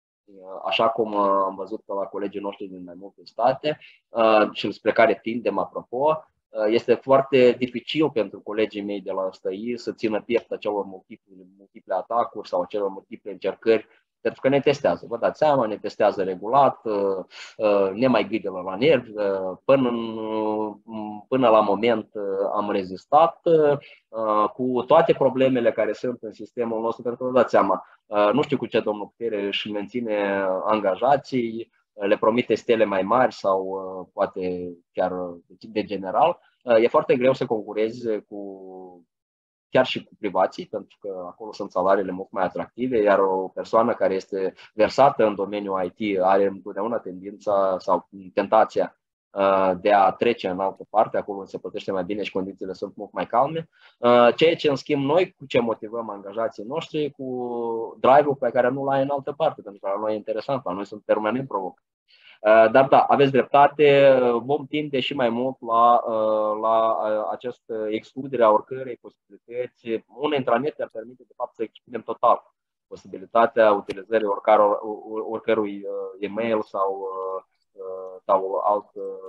[SPEAKER 2] așa cum am văzut la colegii noștri din mai multe state și spre care tindem apropo, este foarte dificil pentru colegii mei de la S T I să țină piept acelor multiple, multiple atacuri sau acelor multiple încercări, pentru că ne testează, vă dați seama, ne testează regulat, ne mai ghidă la nervi, până, în, până la moment am rezistat cu toate problemele care sunt în sistemul nostru, pentru că vă dați seama, nu știu cu ce domnul Putere își menține angajații, le promite stele mai mari sau poate chiar de general, e foarte greu să concurezi cu chiar și cu privații, pentru că acolo sunt salariile mult mai atractive, iar o persoană care este versată în domeniul I T are întotdeauna tendința sau tentația de a trece în altă parte, acolo se plătește mai bine și condițiile sunt mult mai calme. Ceea ce, în schimb, noi cu ce motivăm angajații noștri, cu drive-ul pe care nu-l ai în altă parte, pentru că la noi e interesant, la noi sunt permanent provocări. Dar da, aveți dreptate, vom tinde și mai mult la, la această excludere a oricărei posibilități. Un intranet ar permite, de fapt, să excludem total posibilitatea utilizării oricărui, oricărui e-mail sau, sau alt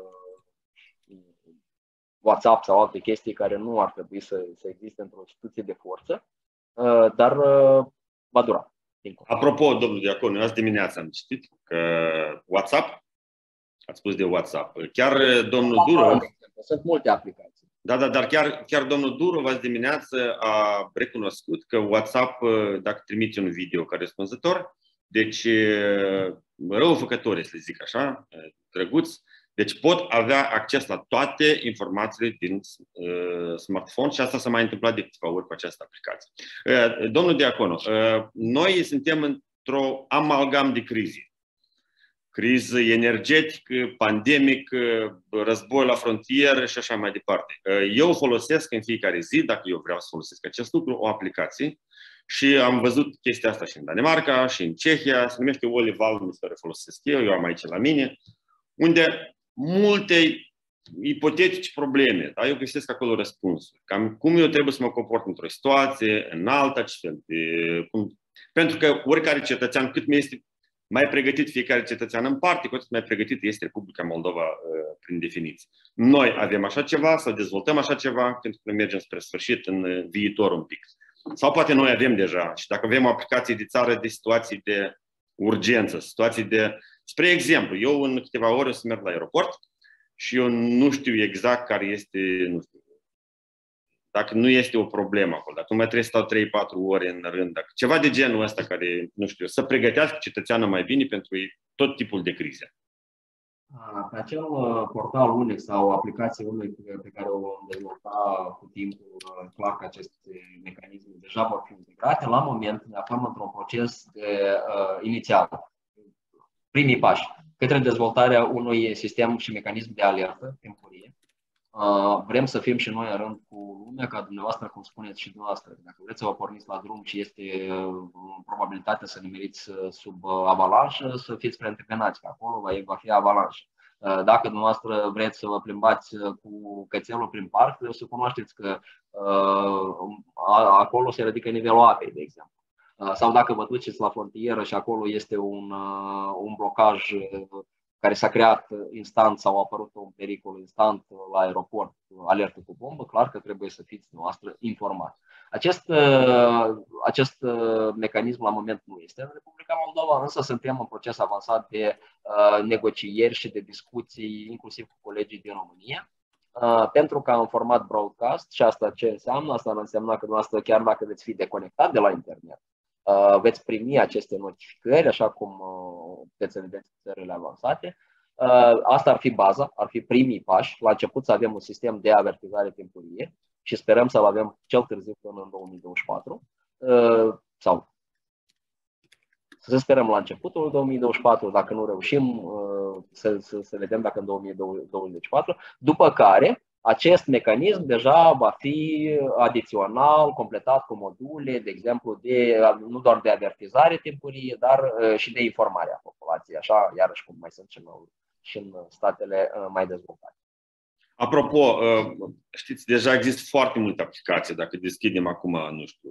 [SPEAKER 2] WhatsApp sau alte chestii care nu ar trebui să, să existe într-o instituție de forță, dar va dura.
[SPEAKER 1] Apropo, domnul Diaconu, eu azi dimineața am citit că WhatsApp, ați spus de WhatsApp, chiar domnul Durov...
[SPEAKER 2] Sunt multe aplicații.
[SPEAKER 1] Da, da, dar chiar, chiar domnul Durov azi dimineață a recunoscut că WhatsApp, dacă trimiți un video ca răspunzător, deci răufăcătorii, să le zic așa, drăguți, deci pot avea acces la toate informațiile din uh, smartphone și asta s-a mai întâmplat de câteva ori cu această aplicație. Uh, domnul Diaconu, uh, noi suntem într-o amalgam de crize. Criză energetică, pandemică, război la frontieră și așa mai departe. Uh, eu folosesc în fiecare zi, dacă eu vreau să folosesc acest lucru, o aplicație și am văzut chestia asta și în Danemarca și în Cehia, se numește Olival, mi se folosesc eu, eu am aici la mine, unde multe ipotetici probleme, da? Eu găsesc acolo răspunsuri. Cam cum eu trebuie să mă comport într-o situație, în alta, ce fel de... Cum... Pentru că oricare cetățean, cât mai este mai pregătit fiecare cetățean în parte, cu atât mai pregătit este Republica Moldova prin definiție. Noi avem așa ceva, să dezvoltăm așa ceva, pentru că noi mergem spre sfârșit în viitor un pic. Sau poate noi avem deja. Și dacă avem o aplicație de țară de situații de urgență, situații de... Spre exemplu, eu în câteva ore o să merg la aeroport și eu nu știu exact care este, nu știu, dacă nu este o problemă acolo, dacă nu mai trebuie să stau trei patru ore în rând, dacă ceva de genul ăsta care, nu știu, să pregătească cetățeanul mai bine pentru tot tipul de crize.
[SPEAKER 2] Pe acel portal unic sau aplicație unic pe care o vom dezvolta cu timpul, clar că aceste mecanisme deja vor fi integrate. La moment ne aflăm într-un proces de, uh, inițial, primii pași, către dezvoltarea unui sistem și mecanism de alertă timpurie. Uh, vrem să fim și noi în rând cu lumea, ca dumneavoastră, cum spuneți și dumneavoastră. Dacă vreți să vă porniți la drum și este uh, probabilitatea să nimeriți sub uh, avalanșă, să fiți preîntâmpinați, că acolo va, va fi avalanșă. Uh, dacă dumneavoastră vreți să vă plimbați cu cățelul prin parc, trebuie să cunoașteți că uh, acolo se ridică nivelul apei, de exemplu. Uh, sau dacă vă duceți la frontieră și acolo este un, uh, un blocaj uh, care s-a creat instant sau a apărut un pericol instant la aeroport, alertă cu bombă, clar că trebuie să fiți dumneavoastră informați. Acest, acest mecanism la moment nu este în Republica Moldova, însă suntem în proces avansat de negocieri și de discuții, inclusiv cu colegii din România, pentru că în format broadcast, și asta ce înseamnă? Asta înseamnă că dumneavoastră, chiar dacă veți fi deconectat de la internet, veți primi aceste notificări, așa cum veți evidența țările avansate. Asta ar fi baza, ar fi primii pași. La început să avem un sistem de avertizare timpurie și sperăm să-l avem cel târziu până în două mii douăzeci și patru. Sau să sperăm la începutul două mii douăzeci și patru, dacă nu reușim, să, să, să vedem dacă în două mii douăzeci și patru. După care acest mecanism deja va fi adițional, completat cu module, de exemplu, de, nu doar de avertizare timpurie, dar și de informare a populației, așa, iarăși cum mai sunt și în, și în statele mai dezvoltate.
[SPEAKER 1] Apropo, știți, deja există foarte multe aplicații, dacă deschidem acum, nu știu,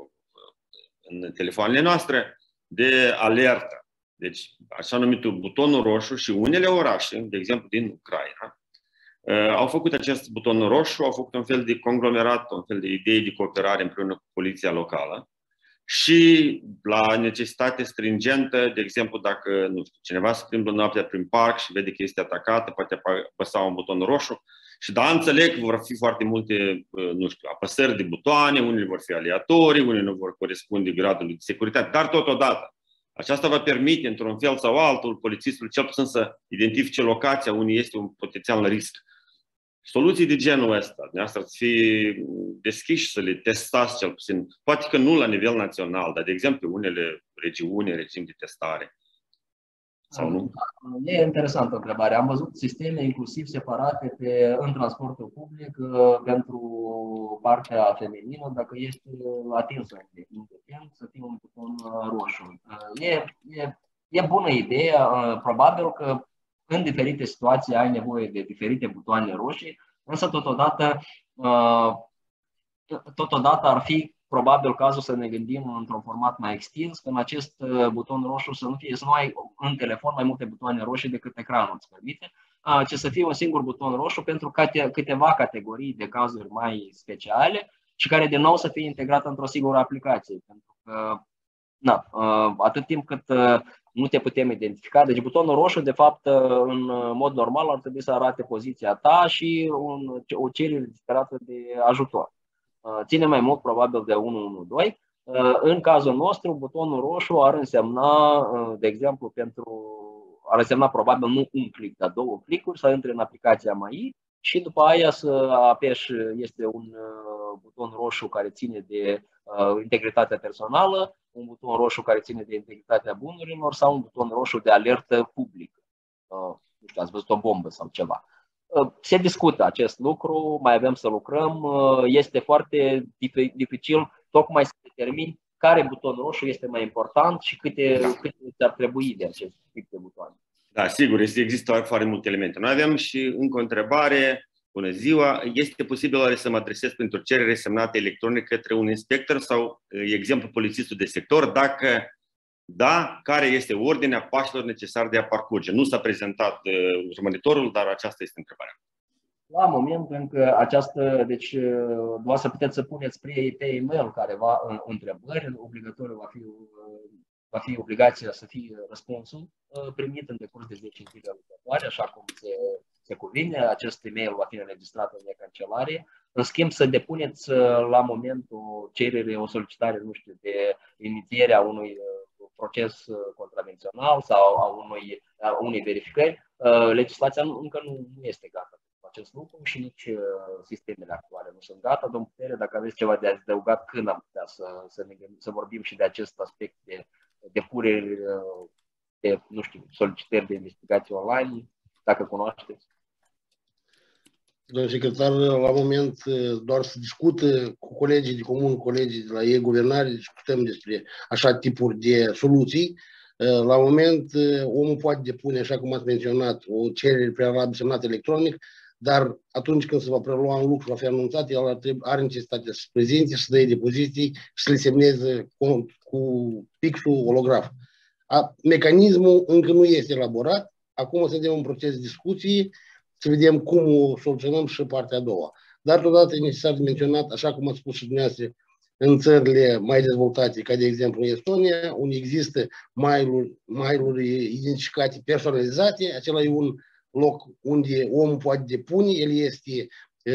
[SPEAKER 1] în telefoanele noastre, de alertă. Deci, așa numitul butonul roșu și unele orașe, de exemplu din Ucraina, au făcut acest buton roșu, au făcut un fel de conglomerat, un fel de idei de cooperare împreună cu poliția locală și la necesitate stringentă, de exemplu, dacă nu știu, cineva se plimbă noaptea prin parc și vede că este atacată, poate apăsa un buton roșu și da, înțeleg, vor fi foarte multe, nu știu, apăsări de butoane, unele vor fi aleatorii, unele nu vor corespunde gradului de securitate, dar totodată aceasta va permite, într-un fel sau altul, polițistul cel puțin să identifice locația unde este un potențial risc. Soluții de genul ăsta, dumneavoastră ați fi deschiși să le testați cel puțin, poate că nu la nivel național, dar de exemplu unele regiuni, regim de testare. Sau nu?
[SPEAKER 2] E interesantă întrebare. Am văzut sisteme inclusiv separate pe, în transportul public pentru partea feminină, dacă este atinsă independent, să fie un buton roșu. E, e, e bună ideea, probabil că în diferite situații ai nevoie de diferite butoane roșii, însă totodată, totodată ar fi probabil cazul să ne gândim într-un format mai extins, că în acest buton roșu să nu fie, să nu ai în telefon mai multe butoane roșii decât ecranul îți permite, ci să fie un singur buton roșu pentru câteva categorii de cazuri mai speciale și care din nou să fie integrat într-o singură aplicație. Pentru că Na, atât timp cât nu te putem identifica. Deci butonul roșu, de fapt, în mod normal ar trebui să arate poziția ta și un, o cerere disperată de ajutor. Ține mai mult probabil de unu unu doi. În cazul nostru, butonul roșu ar însemna, de exemplu, pentru, ar însemna probabil nu un click, dar două click-uri, să intre în aplicația M A I și după aia să apeși, este un buton roșu care ține de integritatea personală, un buton roșu care ține de integritatea bunurilor sau un buton roșu de alertă publică. Nu știu, ați văzut o bombă sau ceva. Se discută acest lucru, mai avem să lucrăm. Este foarte dificil tocmai să determini care buton roșu este mai important și câte, da. câte ar trebui de acest tip de butoane.
[SPEAKER 1] Da, sigur, există foarte multe elemente. Noi avem și încă o întrebare. Bună ziua! Este posibil oare să mă adresez pentru cerere semnată electronic către un inspector sau, exemplu, polițistul de sector? Dacă da, care este ordinea pașilor necesari de a parcurge? Nu s-a prezentat uh, urmăritorul, dar aceasta este întrebarea.
[SPEAKER 2] La moment încă această, deci doar să puteți să puneți pe e-mail careva întrebări, obligatoriu va fi, va fi obligația să fie răspunsul primit în decurs de zece zile următoare, așa cum se, se cuvine. Acest e-mail va fi înregistrat în e-cancelare. În schimb, să depuneți la moment o cerere, o solicitare, nu știu, de inițierea unui proces contravențional sau a, unui, a unei verificări. Legislația încă nu, nu este gata acest lucru și nici sistemele actuale nu sunt gata. Domnul Putere, dacă aveți ceva de adăugat, când am putea să, să, ne, să vorbim și de acest aspect de depureri, de, nu știu, solicitări de investigații online, dacă cunoașteți?
[SPEAKER 3] Domnul secretar, la moment doar să discută cu colegii de comun, colegii de la e-guvernare, discutăm despre așa tipuri de soluții. La moment, omul poate depune, așa cum ați menționat, o cerere prealabil semnată electronic, dar atunci când se va prelua un lucru, va fi anunțat, el are necesitatea să se prezinte, să dea depoziții și să le semneze cu, cu pixul holograf. A, mecanismul încă nu este elaborat, acum suntem în proces de discuții, să vedem cum o soluționăm și partea a doua. Dar totodată e necesar de menționat, așa cum ați spus și dumneavoastră, în țările mai dezvoltate, ca de exemplu în Estonia, unde există mail-uri, mail-uri identificate, personalizate, acela e un loc unde omul poate depune, el este,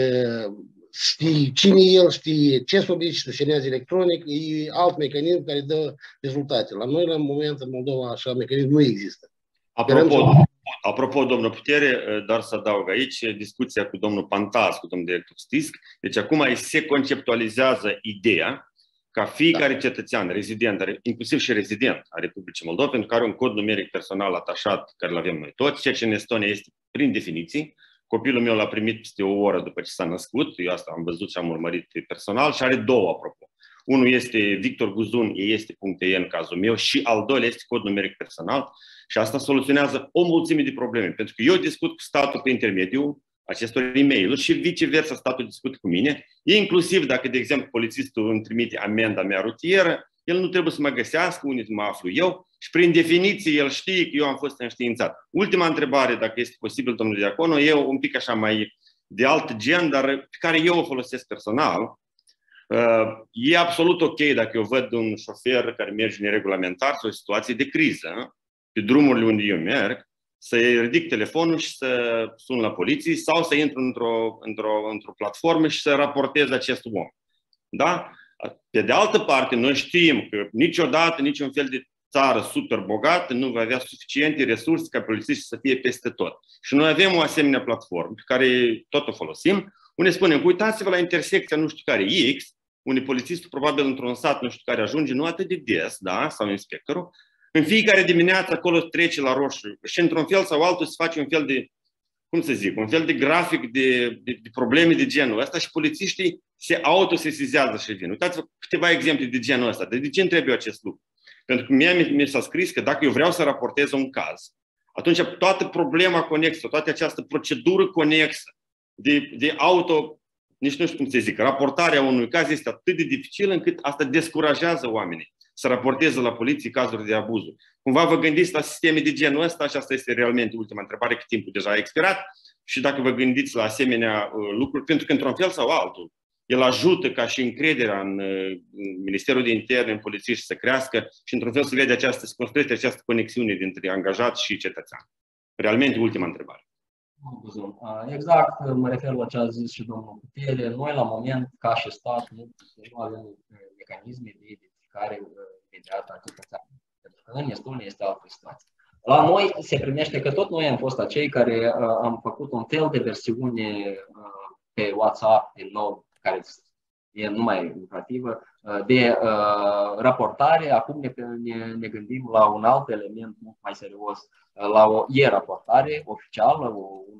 [SPEAKER 3] știe cine el, știe ce solicită, semnează electronic, e alt mecanism care dă rezultate. La noi, la moment, în Moldova, așa mecanism nu există.
[SPEAKER 1] Apropo, apropo, domnul Putere, doar să adaug aici discuția cu domnul Pantas, cu domnul director STISC. Deci acum se conceptualizează ideea ca fiecare da. cetățean rezident, inclusiv și rezident a Republicii Moldova, pentru că are un cod numeric personal atașat, care îl avem noi toți, ceea ce în Estonia este prin definiții. Copilul meu l-a primit peste o oră după ce s-a născut, eu asta am văzut și am urmărit personal și are două, apropo. Unul este Victor Guzun, este.e în cazul meu și al doilea este cod numeric personal și asta soluționează o mulțime de probleme, pentru că eu discut cu statul pe intermediul acestor e-mail-uri și viceversa statul discută cu mine, inclusiv dacă, de exemplu, polițistul îmi trimite amenda mea rutieră, el nu trebuie să mă găsească unde mă aflu eu și prin definiție el știe că eu am fost înștiințat. Ultima întrebare, dacă este posibil, domnul Diaconu, e un pic așa mai de alt gen, dar pe care eu o folosesc personal. E absolut ok dacă eu văd un șofer care merge neregulamentar sau o situație de criză pe drumurile unde eu merg, să-i ridic telefonul și să sun la poliție sau să intru într-o, într-o, într-o platformă și să raportez acest om. Da? Pe de altă parte, noi știm că niciodată, niciun fel de țară super bogată nu va avea suficiente resurse ca polițiștii să fie peste tot. Și noi avem o asemenea platformă pe care tot o folosim, unde spunem, uitați-vă la intersecția nu știu care X, unde polițistul probabil într-un sat nu știu care ajunge nu atât de des, da? Sau inspectorul, în fiecare dimineață acolo trece la roșu și într-un fel sau altul se face un fel de, cum să zic, un fel de grafic de, de, de probleme de genul ăsta și polițiștii se autosesizează și vin. Uitați-vă câteva exemple de genul ăsta. De ce îmi trebuie acest lucru? Pentru că mie mi s-a scris că dacă eu vreau să raportez un caz, atunci toată problema conexă, toată această procedură conexă de, de auto, nici nu știu cum să zic, raportarea unui caz este atât de dificilă încât asta descurajează oamenii să raporteze la poliție cazuri de abuzuri. Cumva vă gândiți la sisteme de genul ăsta și asta este realmente ultima întrebare, că timpul deja a expirat și dacă vă gândiți la asemenea uh, lucruri, pentru că într-un fel sau altul, El ajută ca și încrederea în Ministerul de Interne, în polițiști să crească și într-un fel să vede această, să construiește această conexiune dintre angajat și cetățean. Realmente, ultima întrebare.
[SPEAKER 2] Exact, mă refer la ce a zis și domnul Putere. Noi, la moment, ca și stat, nu, nu avem mecanisme de identificare imediată a cetățeanului. Pentru că în Estonia este altă situație. La noi se primește că tot noi am fost acei care uh, am făcut un fel de versiune uh, pe WhatsApp, din nou, care e numai lucrativă, uh, de uh, raportare. Acum ne, ne, ne gândim la un alt element mult mai serios, uh, la o e-raportare oficială, o, un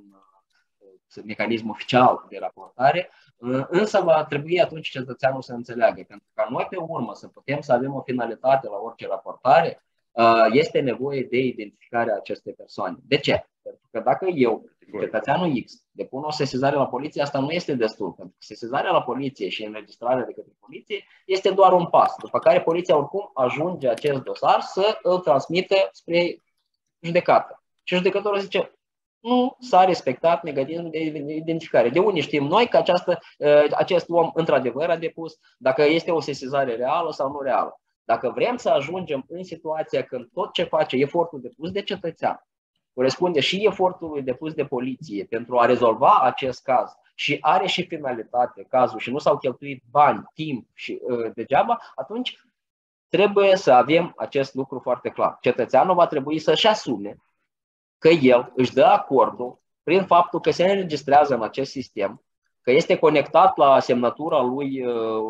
[SPEAKER 2] uh, mecanism oficial de raportare, uh, însă va trebui atunci cetățeanul să înțeleagă, pentru că noi pe urmă să putem să avem o finalitate la orice raportare, este nevoie de identificarea acestei persoane. De ce? Pentru că dacă eu, cetățeanul X, depun o sesizare la poliție, asta nu este destul. Pentru că sesizarea la poliție și înregistrarea de către poliție este doar un pas, după care poliția oricum ajunge acest dosar să îl transmită spre judecată. Și judecătorul zice, nu s-a respectat mecanismul de identificare. De unde știm noi că această, acest om într-adevăr a depus, dacă este o sesizare reală sau nu reală. Dacă vrem să ajungem în situația când tot ce face efortul depus de cetățean corespunde și efortului depus de poliție pentru a rezolva acest caz și are și finalitate cazul și nu s-au cheltuit bani, timp și uh, degeaba, atunci trebuie să avem acest lucru foarte clar. Cetățeanul va trebui să-și asume că el își dă acordul prin faptul că se înregistrează în acest sistem, că este conectat la semnătura lui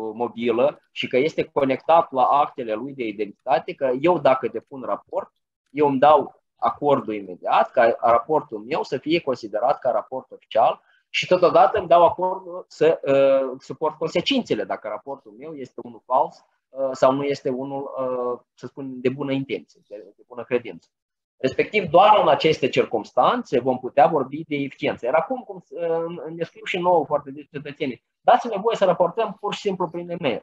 [SPEAKER 2] mobilă și că este conectat la actele lui de identitate, că eu dacă depun raport, eu îmi dau acordul imediat ca raportul meu să fie considerat ca raport oficial și totodată îmi dau acordul să uh, suport consecințele dacă raportul meu este unul fals uh, sau nu este unul, uh, să spun, de bună intenție, de, de bună credință. Respectiv, doar în aceste circumstanțe vom putea vorbi de eficiență. Iar acum, cum ne scriu și nouă foarte de cetățenii, dați-ne voie să raportăm pur și simplu prin e-mail.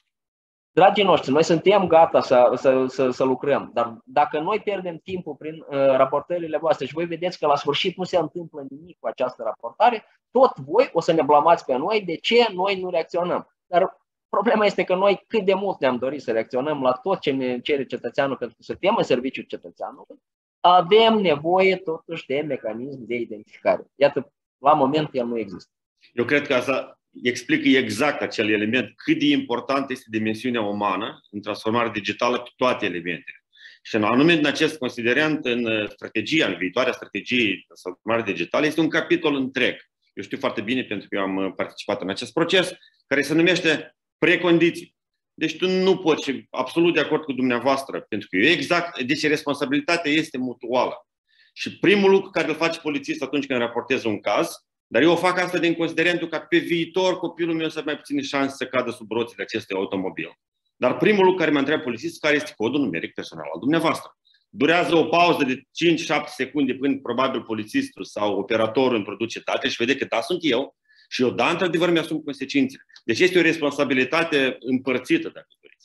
[SPEAKER 2] Dragii noștri, noi suntem gata să, să, să, să lucrăm, dar dacă noi pierdem timpul prin uh, raportările voastre și voi vedeți că la sfârșit nu se întâmplă nimic cu această raportare, tot voi o să ne blamați pe noi de ce noi nu reacționăm. Dar problema este că noi cât de mult ne-am dorit să reacționăm la tot ce ne cere cetățeanul, pentru că suntem în serviciul cetățeanului, avem nevoie totuși de mecanism de identificare. Iată, la moment el nu există.
[SPEAKER 1] Eu cred că asta explică exact acel element, cât de important este dimensiunea umană în transformarea digitală pe toate elementele. Și în anume în acest considerent, în strategia, în viitoarea strategie de transformare digitală, este un capitol întreg. Eu știu foarte bine, pentru că eu am participat în acest proces, care se numește precondiții. Deci tu nu poți, și absolut de acord cu dumneavoastră, pentru că eu exact, deci responsabilitatea este mutuală. Și primul lucru care îl face polițistul atunci când raportează un caz, dar eu o fac asta din considerentul ca pe viitor copilul meu să aibă mai puține șanse să cadă sub roțile acestui automobil. Dar primul lucru care mă întreabă polițistul, care este codul numeric personal al dumneavoastră. Durează o pauză de cinci șapte secunde până probabil polițistul sau operatorul introduce date și vede că da, sunt eu. Și eu, da, într-adevăr, mi-asum consecințele. Deci este o responsabilitate împărțită, dacă doriți.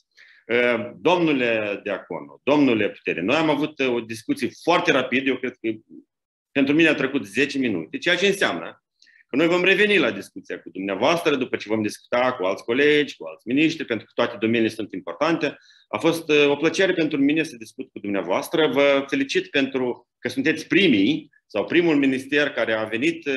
[SPEAKER 1] Domnule Diaconu, domnule Putere, noi am avut o discuție foarte rapidă, eu cred că pentru mine a trecut zece minute, ceea ce înseamnă că noi vom reveni la discuția cu dumneavoastră după ce vom discuta cu alți colegi, cu alți miniștri, pentru că toate domeniile sunt importante. A fost o plăcere pentru mine să discut cu dumneavoastră. Vă felicit pentru că sunteți primii sau primul minister care a venit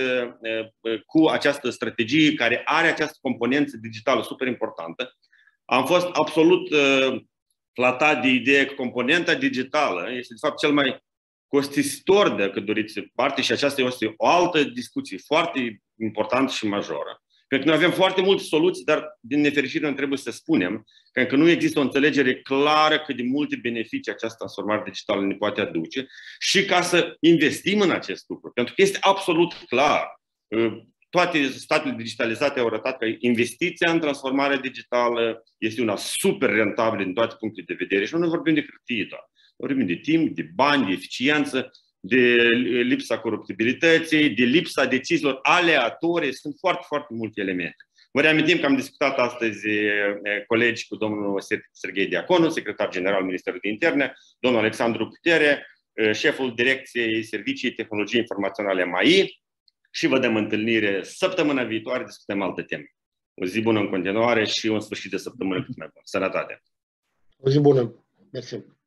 [SPEAKER 1] cu această strategie, care are această componență digitală super importantă. Am fost absolut flatat de ideea că componenta digitală este de fapt cel mai costisitor, dacă doriți, parte, și aceasta este o altă discuție foarte importantă și majoră. Pentru că noi avem foarte multe soluții, dar din nefericire noi trebuie să spunem că încă nu există o înțelegere clară cât de multe beneficii această transformare digitală ne poate aduce și ca să investim în acest lucru. Pentru că este absolut clar. Toate statele digitalizate au arătat că investiția în transformarea digitală este una super rentabilă din toate punctele de vedere și nu ne vorbim de hârtie doar. Vorbim de timp, de bani, de eficiență, de lipsa coruptibilității, de lipsa deciziilor aleatorii. Sunt foarte, foarte multe elemente. Vă reamintim că am discutat astăzi colegi cu domnul Serghei Diaconu, secretar general al Ministerului de Interne, domnul Alexandru Putere, șeful Direcției Servicii Tehnologii Informaționale M A I și vă dăm întâlnire săptămâna viitoare, discutăm alte teme. O zi bună în continuare și un sfârșit de săptămână cât mai bun. Sănătate!
[SPEAKER 3] O zi bună! Mersi!